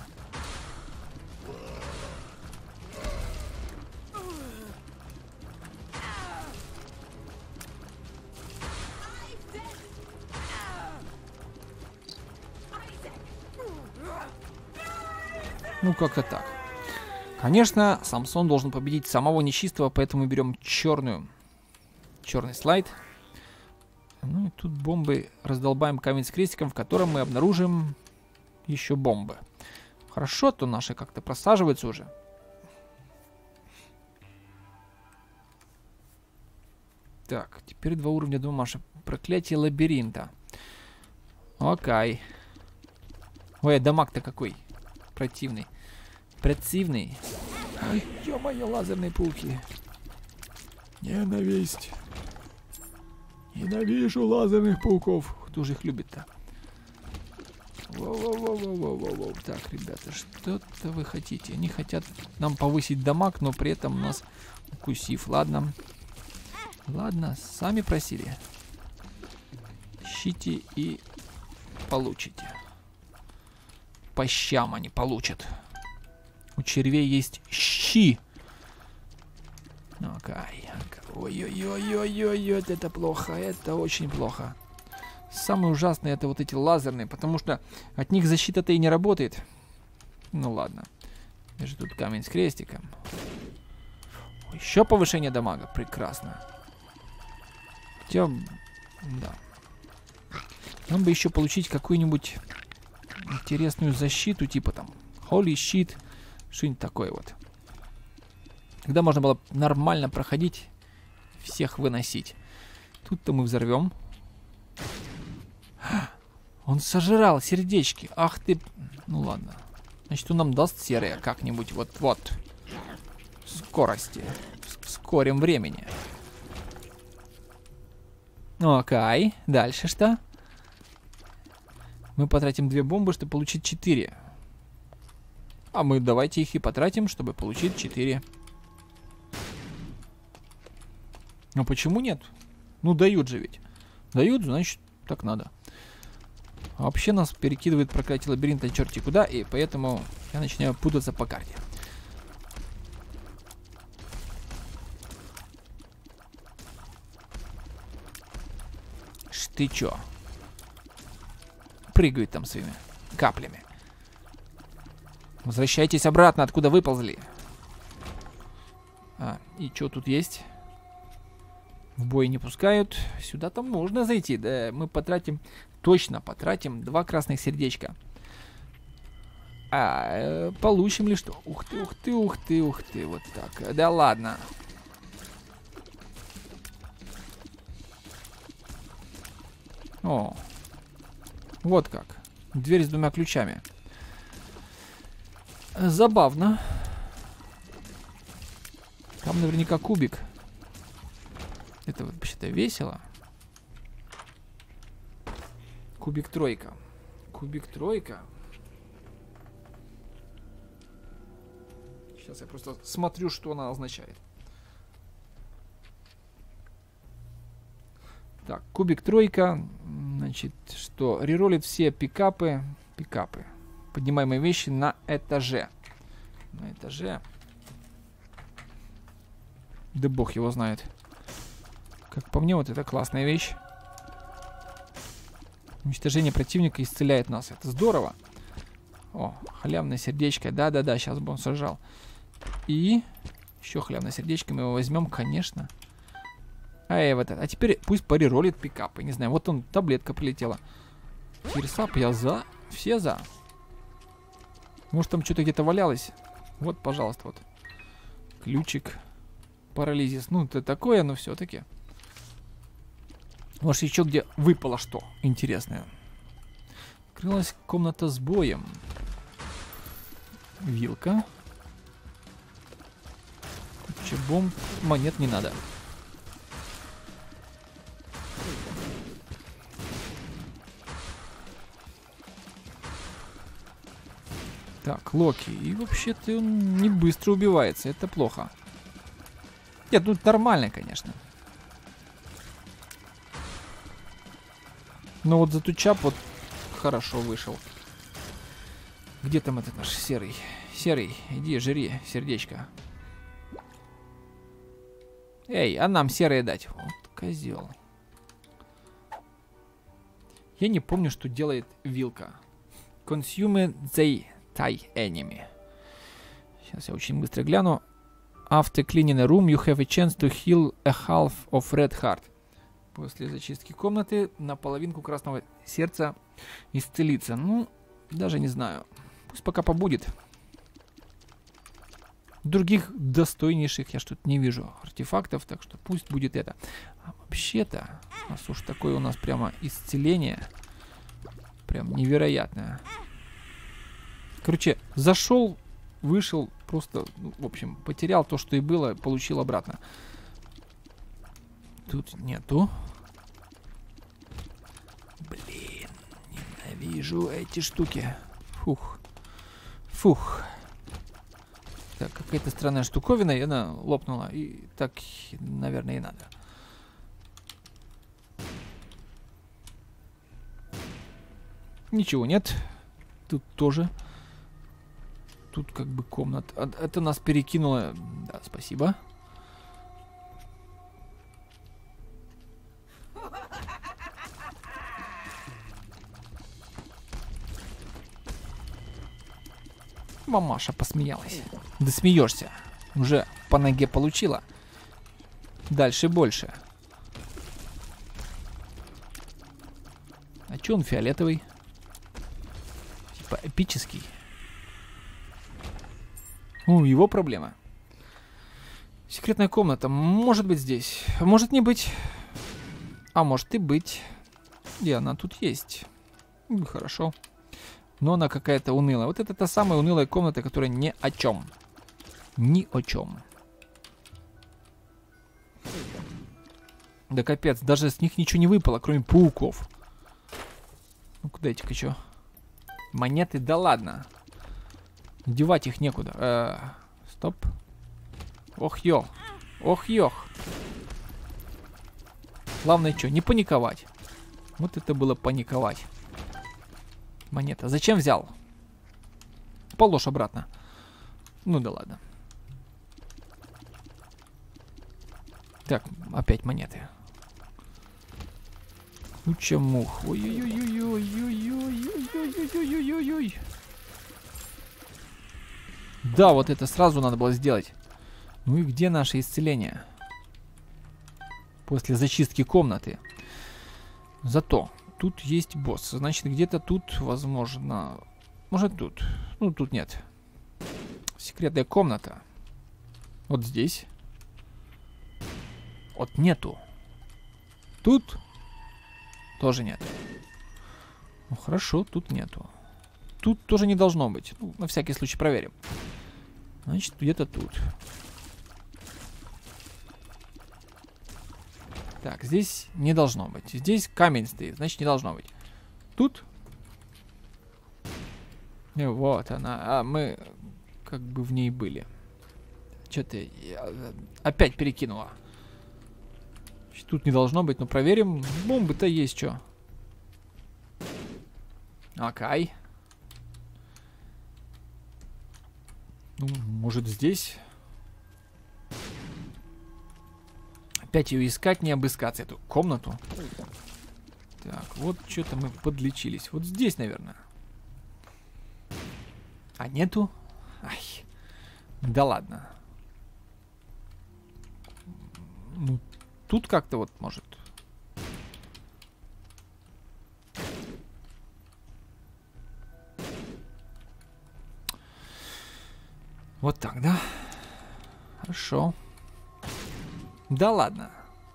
Ну, как-то так. Конечно, Самсон должен победить самого нечистого, поэтому берем черную. Черный слайд. Ну и тут бомбы. Раздолбаем камень с крестиком, в котором мы обнаружим еще бомбы. Хорошо, то наши как-то просаживаются уже. Так, теперь два уровня до Маши. Проклятие лабиринта. Окей. Ой, дамаг-то какой. Противный. Противный. Ай, ё-моё, лазерные пауки. Ненависть. Ненавижу лазерных пауков. Кто же их любит-то? Воу-воу-воу-воу-воу-воу. Так, ребята, что-то вы хотите. Они хотят нам повысить дамаг, но при этом нас укусив. Ладно. Ладно, сами просили. Ищите и получите. По щам они получат. У червей есть щи. Окей. Ой-ой-ой-ой-ой-ой, это плохо, это очень плохо. Самое ужасное это вот эти лазерные, потому что от них защита-то и не работает. Ну ладно. Даже тут камень с крестиком. Еще повышение дамага, прекрасно. Хотя, да. Нам бы еще получить какую-нибудь интересную защиту, типа там Holy Shit, что-нибудь такое вот. Когда можно было нормально проходить, всех выносить. Тут-то мы взорвем. Он сожрал сердечки. Ах ты. Ну ладно. Значит, он нам даст серые как-нибудь вот-вот. В скорости. В скором времени. Окей. Дальше что? Мы потратим две бомбы, чтобы получить четыре. А мы давайте их и потратим, чтобы получить четыре. Но почему нет? Ну дают же ведь. Дают, значит, так надо. А вообще нас перекидывает проклятие лабиринта черти куда, и поэтому я начинаю путаться по карте. Ш ты чё? Прыгают там своими каплями. Возвращайтесь обратно, откуда выползли. А, и что тут есть? В бой не пускают. Сюда-то можно зайти. Да, мы потратим, точно потратим два красных сердечка. А, э, получим ли что? Ух ты, ух ты, ух ты, ух ты. Вот так. Да ладно. О. Вот как. Дверь с двумя ключами. Забавно. Там наверняка кубик. Это вообще-то весело. Кубик тройка. Кубик тройка. Сейчас я просто смотрю, что она означает. Так, кубик тройка. Значит, что? Реролит все пикапы. Пикапы. Поднимаемые вещи на этаже. На этаже. Да бог его знает. Как по мне, вот это классная вещь. Уничтожение противника исцеляет нас. Это здорово. О, халявное сердечко. Да-да-да, сейчас бы он сажал. И еще халявное сердечко. Мы его возьмем, конечно. А, и вот это. А теперь пусть пореролит пикапы. Не знаю, вот он, таблетка прилетела. Фирсап, я за. Все за. Может, там что-то где-то валялось? Вот, пожалуйста, вот. Ключик. Парализис. Ну, это такое, но все-таки. Может, еще где выпало что интересное. Открылась комната с боем. Вилка. Куча бомб. Монет не надо. Так, Локи. И вообще-то он не быстро убивается. Это плохо. Нет, ну нормально, конечно. Но вот за тучап вот хорошо вышел. Где там этот наш серый? Серый, иди, жри сердечко. Эй, а нам серые дать. Вот козел. Я не помню, что делает вилка. Consume the tie enemy. Сейчас я очень быстро гляну. After cleaning a room, you have a chance to heal a half of red heart. После зачистки комнаты на половинку красного сердца исцелиться. Ну, даже не знаю. Пусть пока побудет. Других достойнейших я что-то не вижу артефактов, так что пусть будет это. А вообще-то, раз уж такое у нас прямо исцеление, прям невероятное. Короче, зашел, вышел, просто, ну, в общем, потерял то, что и было, получил обратно. Тут нету. Блин, ненавижу эти штуки. Фух. Фух. Так, какая-то странная штуковина, и она лопнула. И так, наверное, и надо. Ничего нет. Тут тоже. Тут как бы комната. Это нас перекинуло. Да, спасибо. Мамаша посмеялась. Да смеешься. Уже по ноге получила. Дальше больше. А че он фиолетовый? Типа эпический. У, его проблема. Секретная комната. Может быть здесь. Может не быть. А может и быть. И она тут есть. Ну, хорошо. Но она какая-то унылая. Вот это та самая унылая комната, которая ни о чем. Ни о чем. Да капец, даже с них ничего не выпало, кроме пауков. Ну-ка, дайте-ка что. Монеты, да ладно. Девать их некуда. Э -э, стоп. Ох, ё. Ох, ёх. Главное, что, не паниковать. Вот это было паниковать. Монета. Зачем взял? Положь обратно. Ну да ладно. Так, опять монеты. Куча мух. Ой-ой-ой-ой-ой-ой-ой-ой-ой-ой-ой-ой-ой. Да, вот это сразу надо было сделать. Ну и где наше исцеление? После зачистки комнаты. Зато тут есть босс. Значит, где-то тут, возможно... Может, тут. Ну, тут нет. Секретная комната. Вот здесь. Вот нету. Тут тоже нет. Ну, хорошо, тут нету. Тут тоже не должно быть. Ну, на всякий случай проверим. Значит, где-то тут. Так, здесь не должно быть. Здесь камень стоит, значит, не должно быть. Тут. И вот она. А мы как бы в ней были. Что-то опять перекинула. Тут не должно быть, но проверим. Бомбы-то есть что. Окей. Ну, может, здесь? Опять ее искать, не обыскаться, эту комнату. Так, вот что-то мы подлечились. Вот здесь, наверное. А нету? Ай. Да ладно. Ну, тут как-то вот может. Вот так, да? Хорошо. Да ладно.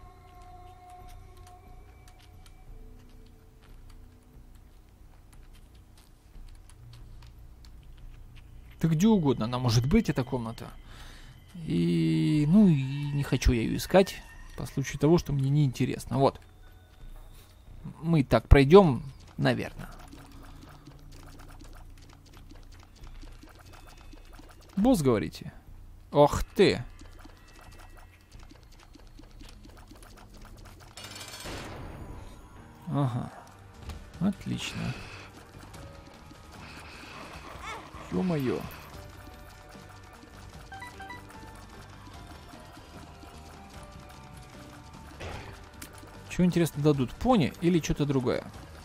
Да где угодно она может быть, эта комната. И, ну, и не хочу я ее искать по случаю того, что мне неинтересно. Вот. Мы так пройдем, наверное. Босс, говорите? Ох ты. Ага. Отлично. Ё-моё. Чего, интересно, дадут? Пони или что-то другое?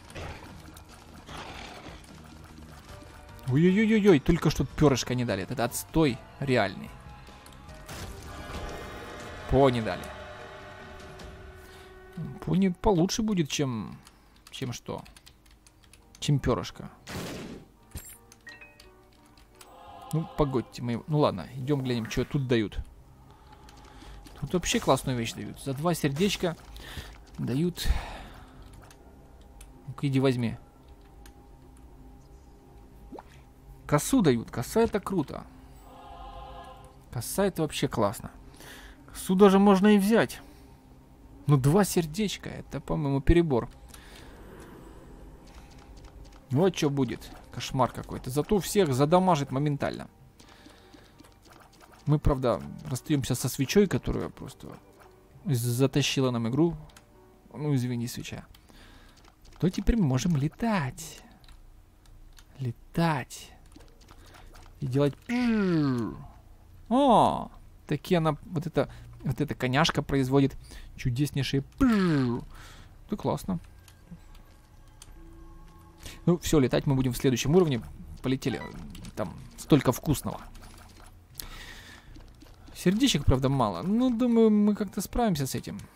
Ой-ой-ой-ой, только что перышко не дали. Это отстой реальный. Пони дали. Пони получше будет, чем... Чем что? Чем перышко. Ну, погодьте, мы... Ну ладно, идем глянем, что тут дают. Тут вообще классную вещь дают. За два сердечка дают... Ну-ка, иди возьми. Косу дают. Коса это круто. Коса это вообще классно. Косу даже можно и взять. Ну, два сердечка. Это, по-моему, перебор. Вот что будет. Кошмар какой-то. Зато всех задамажит моментально. Мы, правда, расстаемся со свечой, которая просто затащила нам игру. Ну, извини, свеча. То теперь мы можем летать. Летать. И делать... О! Такие она... Вот эта... Вот эта коняшка производит чудеснейшие... Да классно. Ну, все, летать мы будем в следующем уровне. Полетели. Там столько вкусного. Сердечек, правда, мало. Ну, думаю, мы как-то справимся с этим.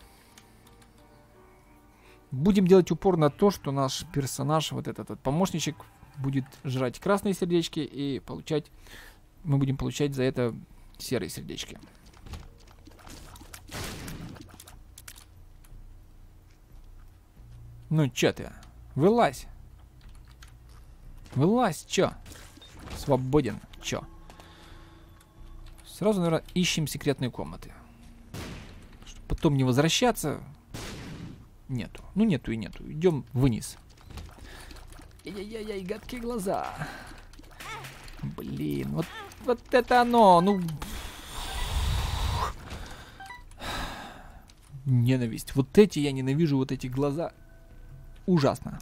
Будем делать упор на то, что наш персонаж, вот этот вот помощничек, будет жрать красные сердечки и получать... Мы будем получать за это серые сердечки. Ну, чё ты? Вылазь. Вылазь, чё? Свободен, чё? Сразу, наверное, ищем секретные комнаты. Чтобы потом не возвращаться. Нету. Ну, нету и нету. Идем вниз. Ай-яй-яй, гадкие глаза. Блин, вот, вот это оно. Ну... Ненависть. Вот эти я ненавижу, вот эти глаза. Ужасно.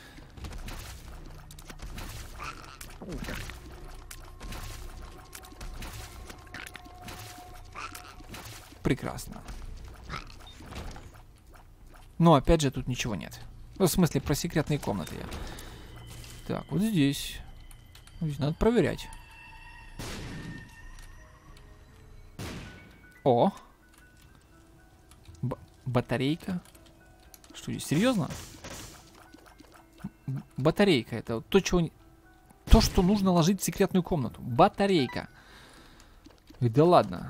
Прекрасно. Но опять же тут ничего нет. В смысле, про секретные комнаты я. Так, вот здесь. Здесь надо проверять. О! Б- батарейка. Что здесь, серьезно? Б- батарейка, это вот то, чего... То, что нужно ложить в секретную комнату. Батарейка. Ой, да ладно.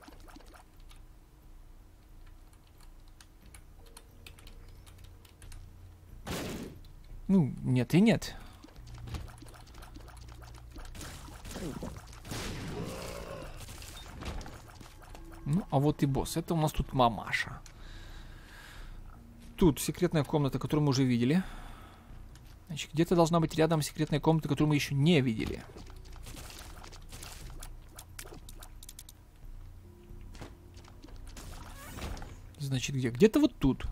Ну, нет и нет. Ну, а вот и босс. Это у нас тут мамаша. Тут секретная комната, которую мы уже видели. Значит, где-то должна быть рядом секретная комната, которую мы еще не видели. Значит, где? Где-то вот тут.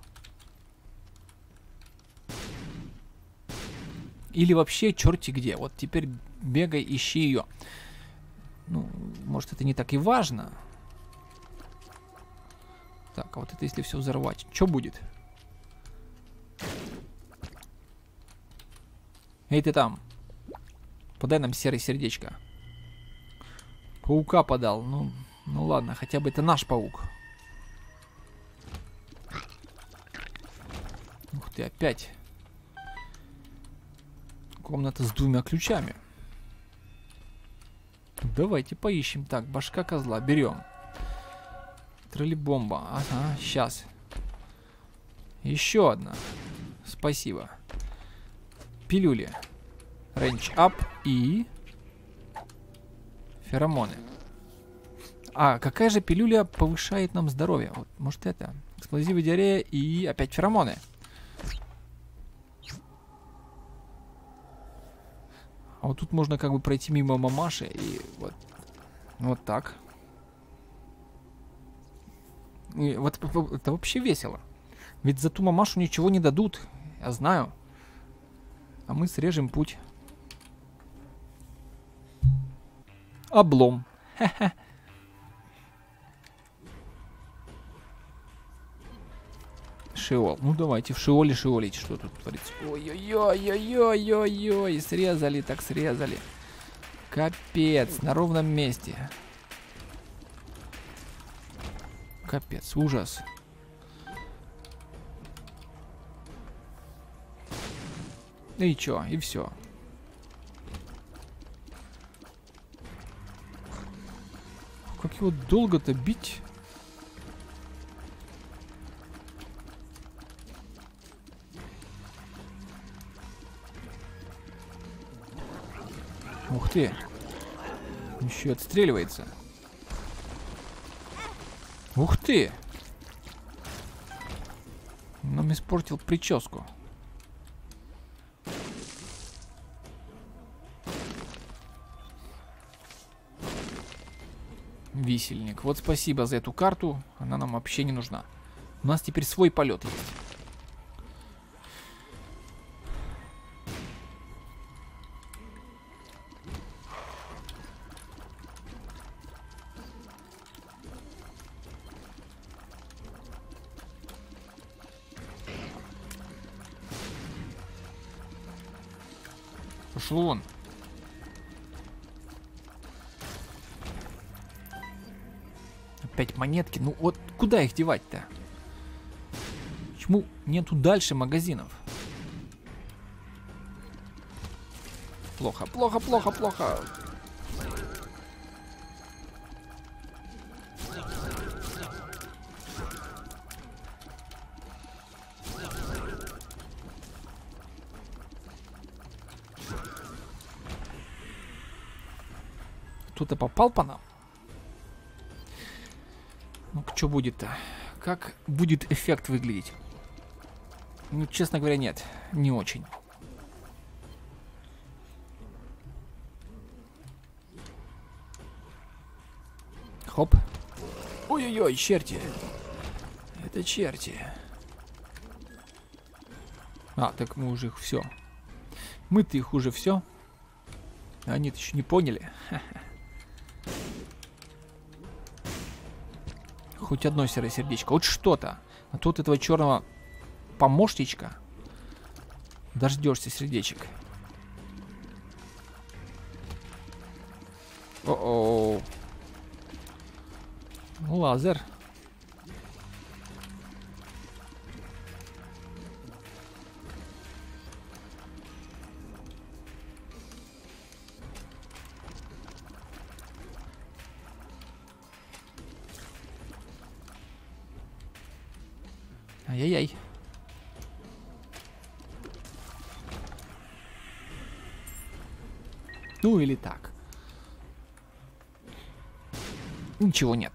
Или вообще черти где. Вот теперь бегай, ищи ее. Ну, может, это не так и важно. Так, а вот это если все взорвать, что будет? Эй, ты там. Подай нам серое сердечко. Паука подал. Ну, ну ладно, хотя бы это наш паук. Ух ты, опять. Комната с двумя ключами. Давайте поищем. Так, башка козла. Берем. Троллейбомба. Ага, сейчас. Еще одна. Спасибо. Пилюли. Рейндж ап и... Феромоны. А, какая же пилюля повышает нам здоровье? Вот, может это? Эксплозивы, диарея и опять феромоны. А вот тут можно как бы пройти мимо мамаши и вот, вот так. И вот это вообще весело. Ведь за ту мамашу ничего не дадут. Я знаю. А мы срежем путь. Облом. Ха-ха. Шиол. Ну давайте в Шиоле шиолить, что тут творится. Ой-ой-ой-ой-ой-ой-ой. Срезали, так срезали. Капец, на ровном месте. Капец, ужас. И чё, и все. его долго-то бить? Ух ты. Еще и отстреливается. Ух ты. Нам испортил прическу. Висельник. Вот спасибо за эту карту. Она нам вообще не нужна. У нас теперь свой полет есть. Пошел он. Опять монетки. Ну вот куда их девать-то? Почему нету дальше магазинов? Плохо, плохо, плохо, плохо. Кто-то попал по нам? Ну-ка, что будет-то? Как будет эффект выглядеть? Ну, честно говоря, нет. Не очень. Хоп. Ой-ой-ой, черти. Это черти. А, так мы уже их все. Мы-то их уже все. Они-то еще не поняли. Хоть одно серое сердечко. Вот что-то. А тут этого черного помощничка дождешься сердечек. О-о. Лазер. Ай-яй-яй. Ну или так. Ничего нет.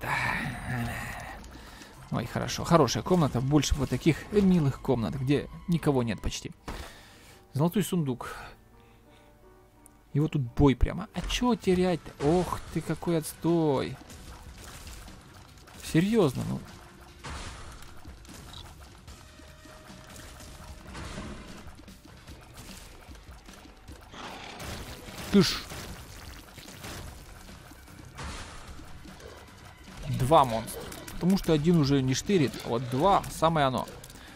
Ой, хорошо. Хорошая комната. Больше вот таких милых комнат, где никого нет почти. Золотой сундук. И вот тут бой прямо. А чё терять-то? Ох ты, какой отстой. Серьезно, ну. Тыш. Два монстра. Потому что один уже не штырит, а вот два самое оно.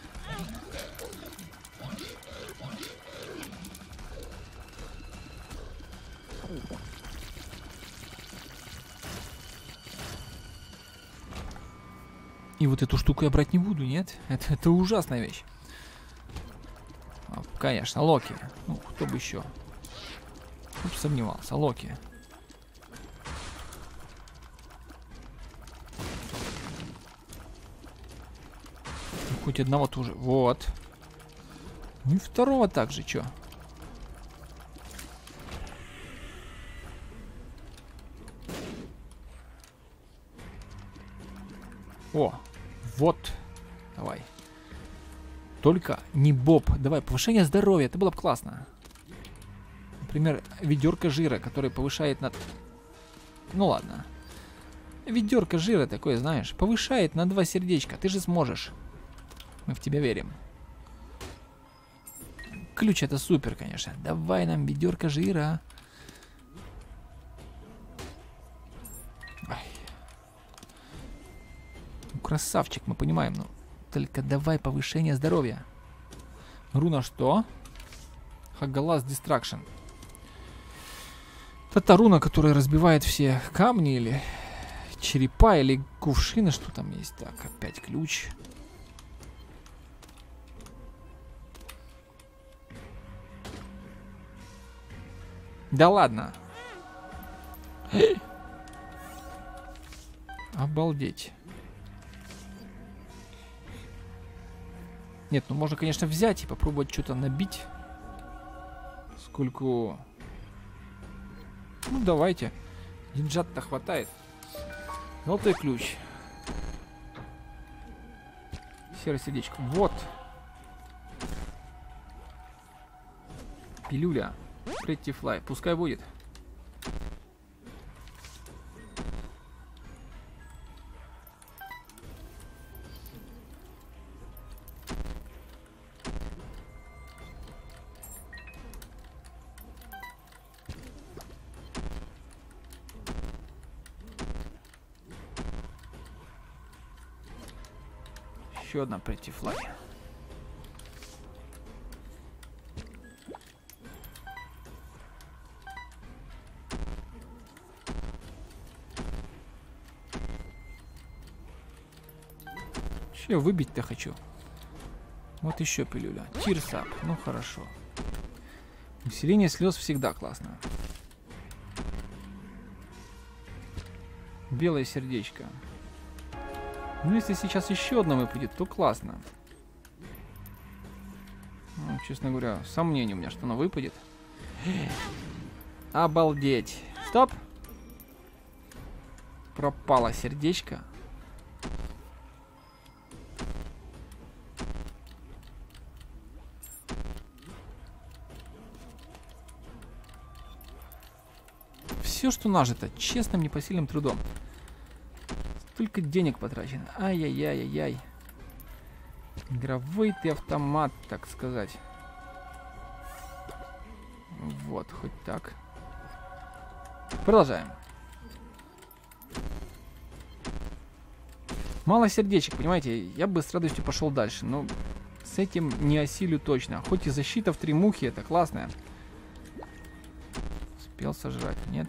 И вот эту штуку я брать не буду, нет? Это, это ужасная вещь. А, конечно, Локи. Ну, кто бы еще? Кто бы сомневался, Локи. Хоть одного тоже. Вот. Ну и второго также, чё? О, вот. Давай. Только не Боб. Давай, повышение здоровья. Это было бы классно. Например, ведерко жира, которое повышает на... Ну ладно. Ведерко жира такое, знаешь, повышает на два сердечка. Ты же сможешь. Мы в тебя верим. Ключ это супер, конечно. Давай нам ведерко жира. Ай. Ну, красавчик, мы понимаем. Ну, только давай повышение здоровья. Руна что? Хагалас Дистракшн. Это та руна, которая разбивает все камни или черепа, или кувшины. Что там есть? Так, опять ключ. Да ладно. Обалдеть. Нет, ну можно, конечно, взять и попробовать что-то набить. Сколько... Ну, давайте. Деньжат-то хватает. Золотой ключ. Серое сердечко. Вот. Пилюля. Pretty Fly. Пускай будет. Еще одна Pretty Fly. Че выбить-то хочу? Вот еще пилюля. Tears Up. Ну хорошо. Усиление слез всегда классно. Белое сердечко. Ну, если сейчас еще одно выпадет, то классно. Ну, честно говоря, сомнение у меня, что оно выпадет. Обалдеть. Стоп. Пропало сердечко. Все, что нажито, честным непосильным трудом. Столько денег потрачено. Ай-яй-яй-яй-яй. Игровой ты автомат, так сказать. Вот, хоть так. Продолжаем. Мало сердечек, понимаете? Я бы с радостью пошел дальше, но с этим не осилю точно. Хоть и защита в три мухи, это классная. Успел сожрать, нет?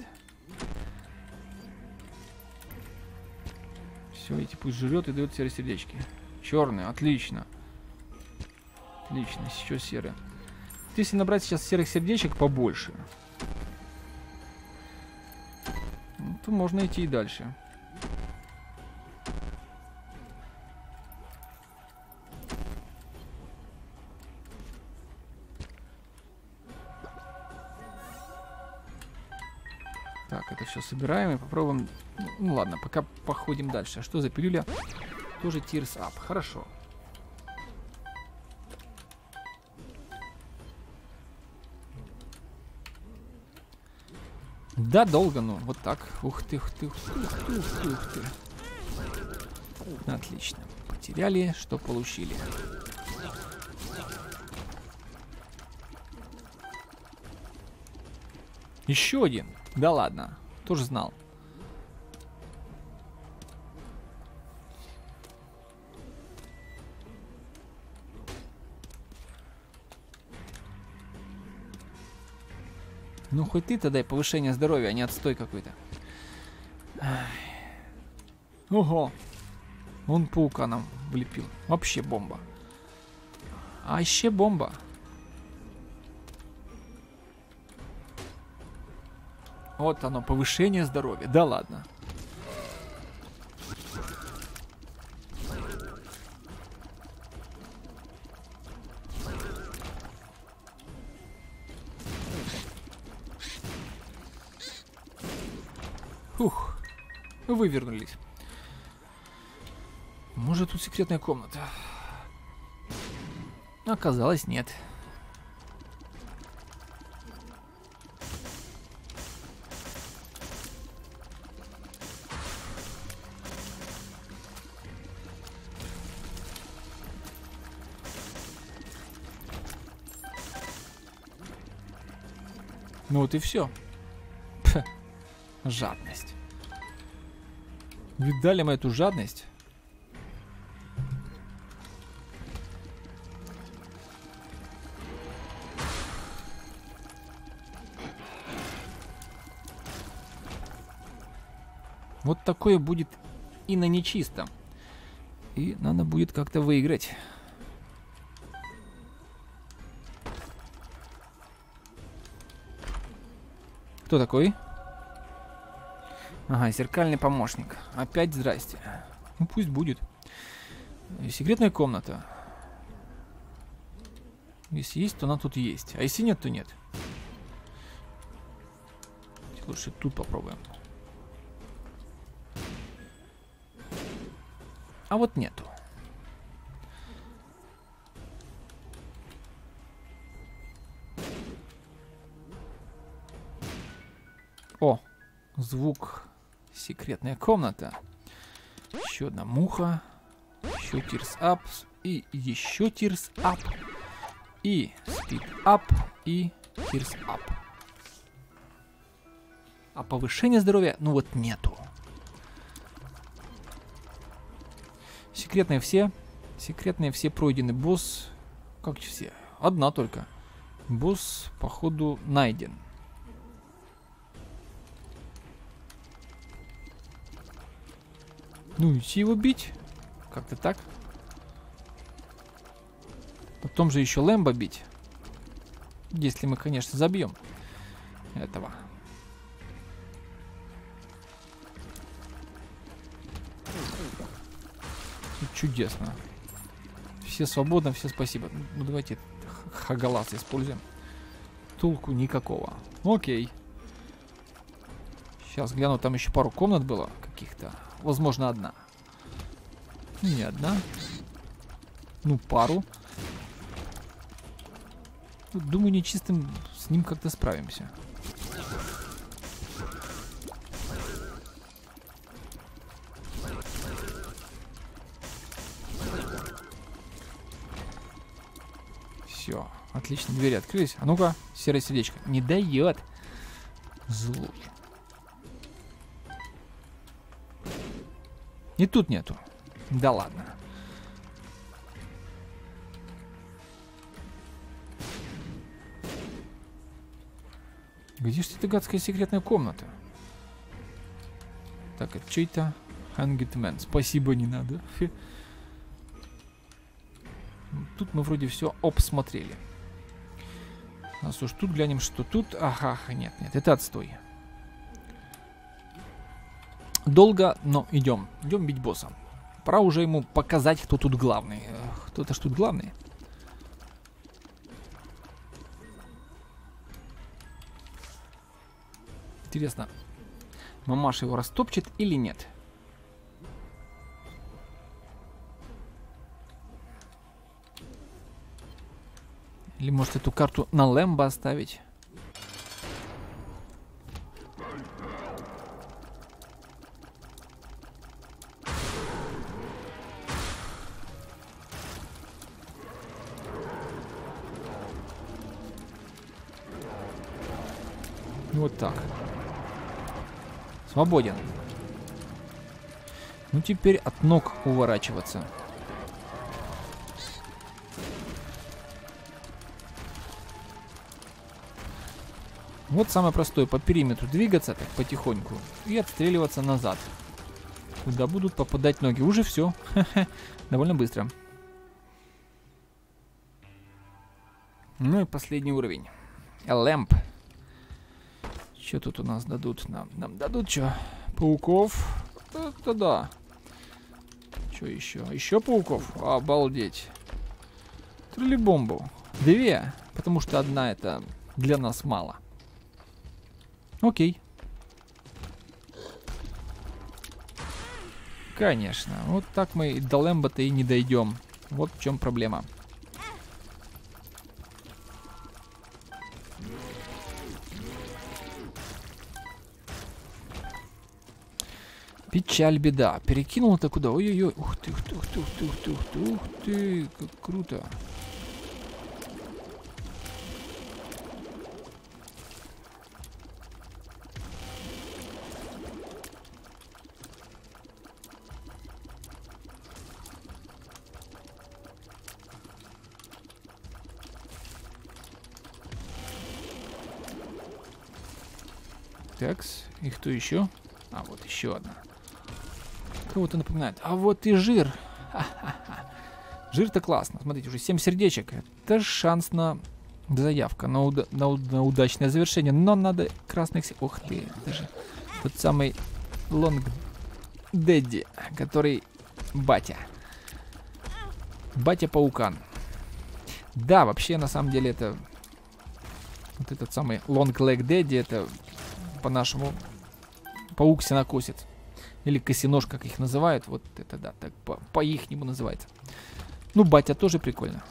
Все, эти пусть жрет и дает серые сердечки. Черные, отлично. Отлично, еще серые. Вот если набрать сейчас серых сердечек побольше, ну, то можно идти и дальше. Так, это все собираем и попробуем. Ну ладно, пока походим дальше. А что за пилюля? Тоже Tears Up. Хорошо. Да, долго, ну, вот так. Ух ты, ух ты, ух ты, ух ты, ух ты, ух ты. Отлично. Потеряли, что получили. Еще один. Да ладно. Тоже знал. Ну, хоть ты-то дай повышение здоровья, а не отстой какой-то. Ого. Он паука нам влепил. Вообще бомба. А еще бомба. Вот оно, повышение здоровья. Да ладно. Фух. Вывернулись. Может, тут секретная комната? Оказалось, нет. Ну вот и все. Пх, жадность. Видали мы эту жадность? Вот такое будет и на нечистом. И надо будет как-то выиграть. Кто такой? Ага, зеркальный помощник. Опять здрасте. Ну пусть будет. Секретная комната. Если есть, то она тут есть. А если нет, то нет. Лучше тут попробуем. А вот нету. О, звук. Секретная комната. Еще одна муха. Еще Tears Up. И еще Tears Up. И Speed Up. И Tears Up. А повышение здоровья, ну вот нету. Секретные все. Секретные все пройдены. Босс. Как все? Одна только. Босс, походу, найден. Ну, идти его бить. Как-то так. Потом же еще Лэмбо бить. Если мы, конечно, забьем этого. Чудесно. Все свободны, все спасибо. Ну давайте хагалас используем. Толку никакого. Окей. Сейчас гляну, там еще пару комнат было каких-то. Возможно, одна. Не одна. Ну, пару. Думаю, нечистым с ним как-то справимся. Все, отлично, двери открылись. А ну-ка, серое сердечко. Не дает. Злой. И тут нету. Да ладно. Где же эта гадская секретная комната? Так, это чей-то Hangitman. Спасибо, не надо. Фи. Тут мы вроде все обсмотрели. А что ж, тут глянем, что тут. Ага, нет, нет, это отстой. Долго, но идем. Идем бить босса. Пора уже ему показать, кто тут главный. Кто-то ж тут главный. Интересно, мамаша его растопчет или нет? Или может эту карту на Лэмбо оставить? Вот так. Свободен. Ну теперь от ног уворачиваться. Вот самое простое. По периметру двигаться так потихоньку и отстреливаться назад. Куда будут попадать ноги. Уже все. Довольно быстро. Ну и последний уровень. Лэмп. Что тут у нас дадут? Нам, нам дадут что? Пауков? Это да. Что еще? Еще пауков? Обалдеть. Троллибомбу. Две. Потому что одна это для нас мало. Окей. Конечно. Вот так мы до Лэмбо-то и не дойдем. Вот в чем проблема. Печаль, беда. Перекинул-то куда? Ой-ой-ой. Ух ты, ух ты, ух ты, ух ты, ух ты, ух ты, ух ты. Как круто. Такс. И кто еще? А, вот еще одна. Кого-то напоминает. А вот и жир. Жир-то классно. Смотрите, уже семь сердечек. Это шанс на заявка, на, уда на, на удачное завершение. Но надо красных... Ух ты. Даже тот самый Лонг Дэдди, который батя. Батя-паукан. Да, вообще, на самом деле, это... Вот этот самый Long Leg Daddy, это по-нашему паук-сенокосец. Или косинож, как их называют. Вот это, да, так по-ихнему называется. Ну, батя тоже прикольно.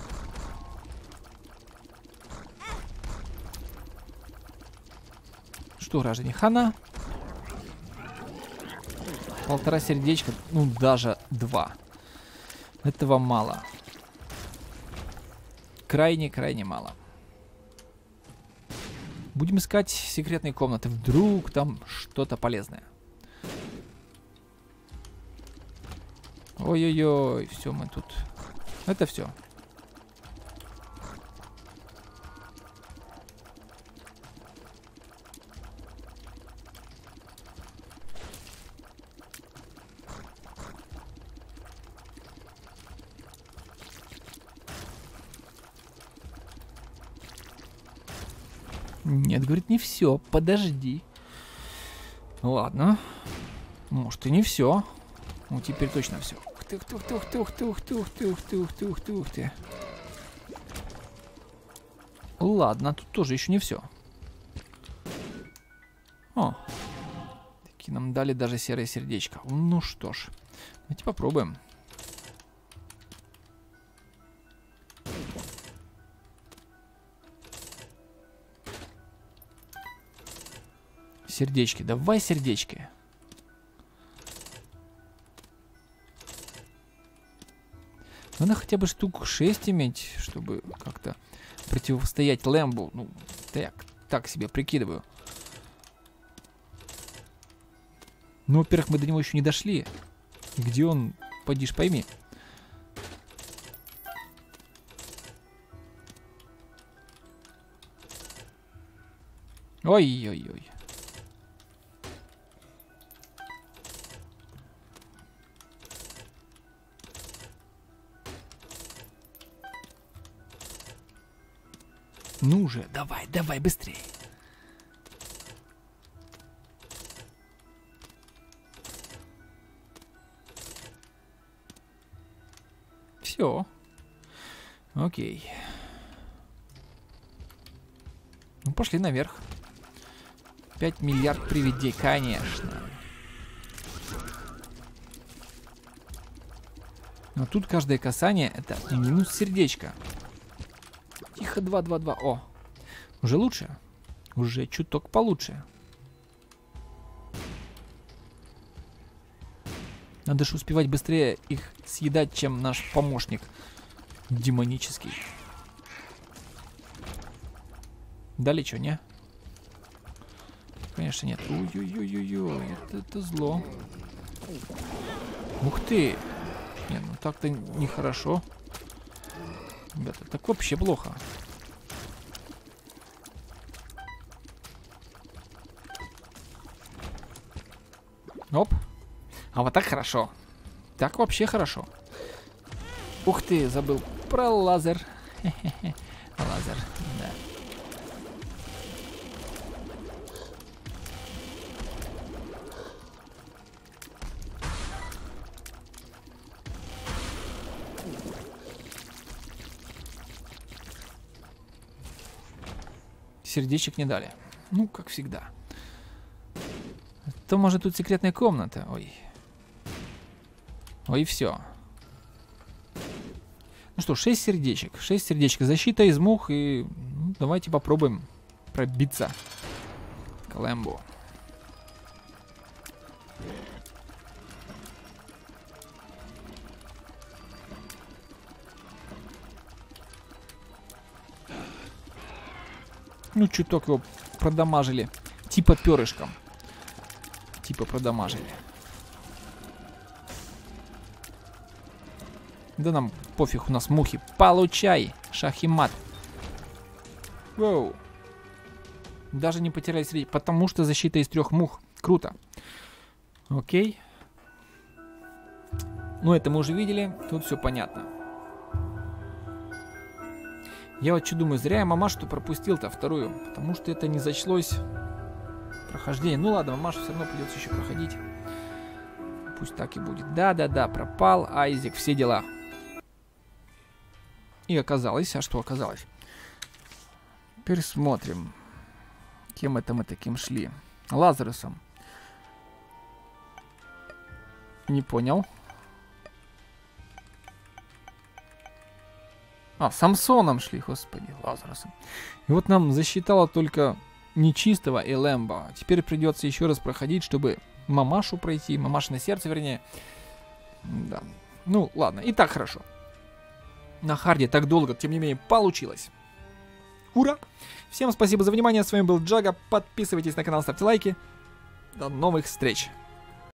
Что, граждане, хана? Полтора сердечка, ну, даже два. Этого мало. Крайне-крайне мало. Будем искать секретные комнаты. Вдруг там что-то полезное. Ой-ой-ой, все, мы тут... Это все. Нет, говорит, не все. Подожди. Ладно. Может и не все. Ну, теперь точно все. Ух ты, ух ты, ух ты, ух ты, ух ты, ух ты, ух ты, ух ты, ух ты, ух ты. Ладно, тут тоже еще не все. О. Такие нам дали даже серое сердечко. Ну что ж. Давайте попробуем. Сердечки, давай сердечки. Надо хотя бы штук шесть иметь, чтобы как-то противостоять Лэмбу. Ну, так, так себе прикидываю. Ну, во-первых, мы до него еще не дошли. Где он, поди ж пойми. Ой-ой-ой. Ну же, давай, давай, быстрее. Все. Окей. Ну, пошли наверх. пять миллиард привидей, конечно. Но тут каждое касание это минус сердечко. Тихо, два, два, два. О, уже лучше. Уже чуток получше. Надо же успевать быстрее их съедать, чем наш помощник демонический. Дали что, не? Конечно, нет. Ой-ой-ой-ой-ой, это, это зло. Ух ты! Нет, ну так-то нехорошо. Ребята, так вообще плохо. Оп. А вот так хорошо. Так вообще хорошо. Ух ты, забыл про лазер. Лазер, да. Сердечек не дали. Ну, как всегда. То, может, тут секретная комната. Ой. Ой, все. Ну что, шесть сердечек. шесть сердечек. Защита из мух. И ну, давайте попробуем пробиться к Лэмбу. Ну, чуток его продамажили. Типа перышком. Типа продамажили. Да нам пофиг, у нас мухи. Получай, шахимат. Воу. Даже не потеряли среди, потому что защита из трех мух. Круто. Окей. Ну, это мы уже видели. Тут все понятно. Я вот что думаю, зря я мамашу пропустил-то вторую. Потому что это не зачлось прохождения. Ну ладно, мамашу все равно придется еще проходить. Пусть так и будет. Да-да-да, пропал Айзек, все дела. И оказалось, а что оказалось? Теперь смотрим. Кем это мы таким шли? Лазарусом. Не понял. А, Самсоном шли, господи, Лазарусом. И вот нам засчитало только нечистого и Лэмбо. Теперь придется еще раз проходить, чтобы мамашу пройти. Мамашино сердце, вернее. Да. Ну, ладно, и так хорошо. На харде так долго, тем не менее, получилось. Ура! Всем спасибо за внимание, с вами был Джага. Подписывайтесь на канал, ставьте лайки. До новых встреч!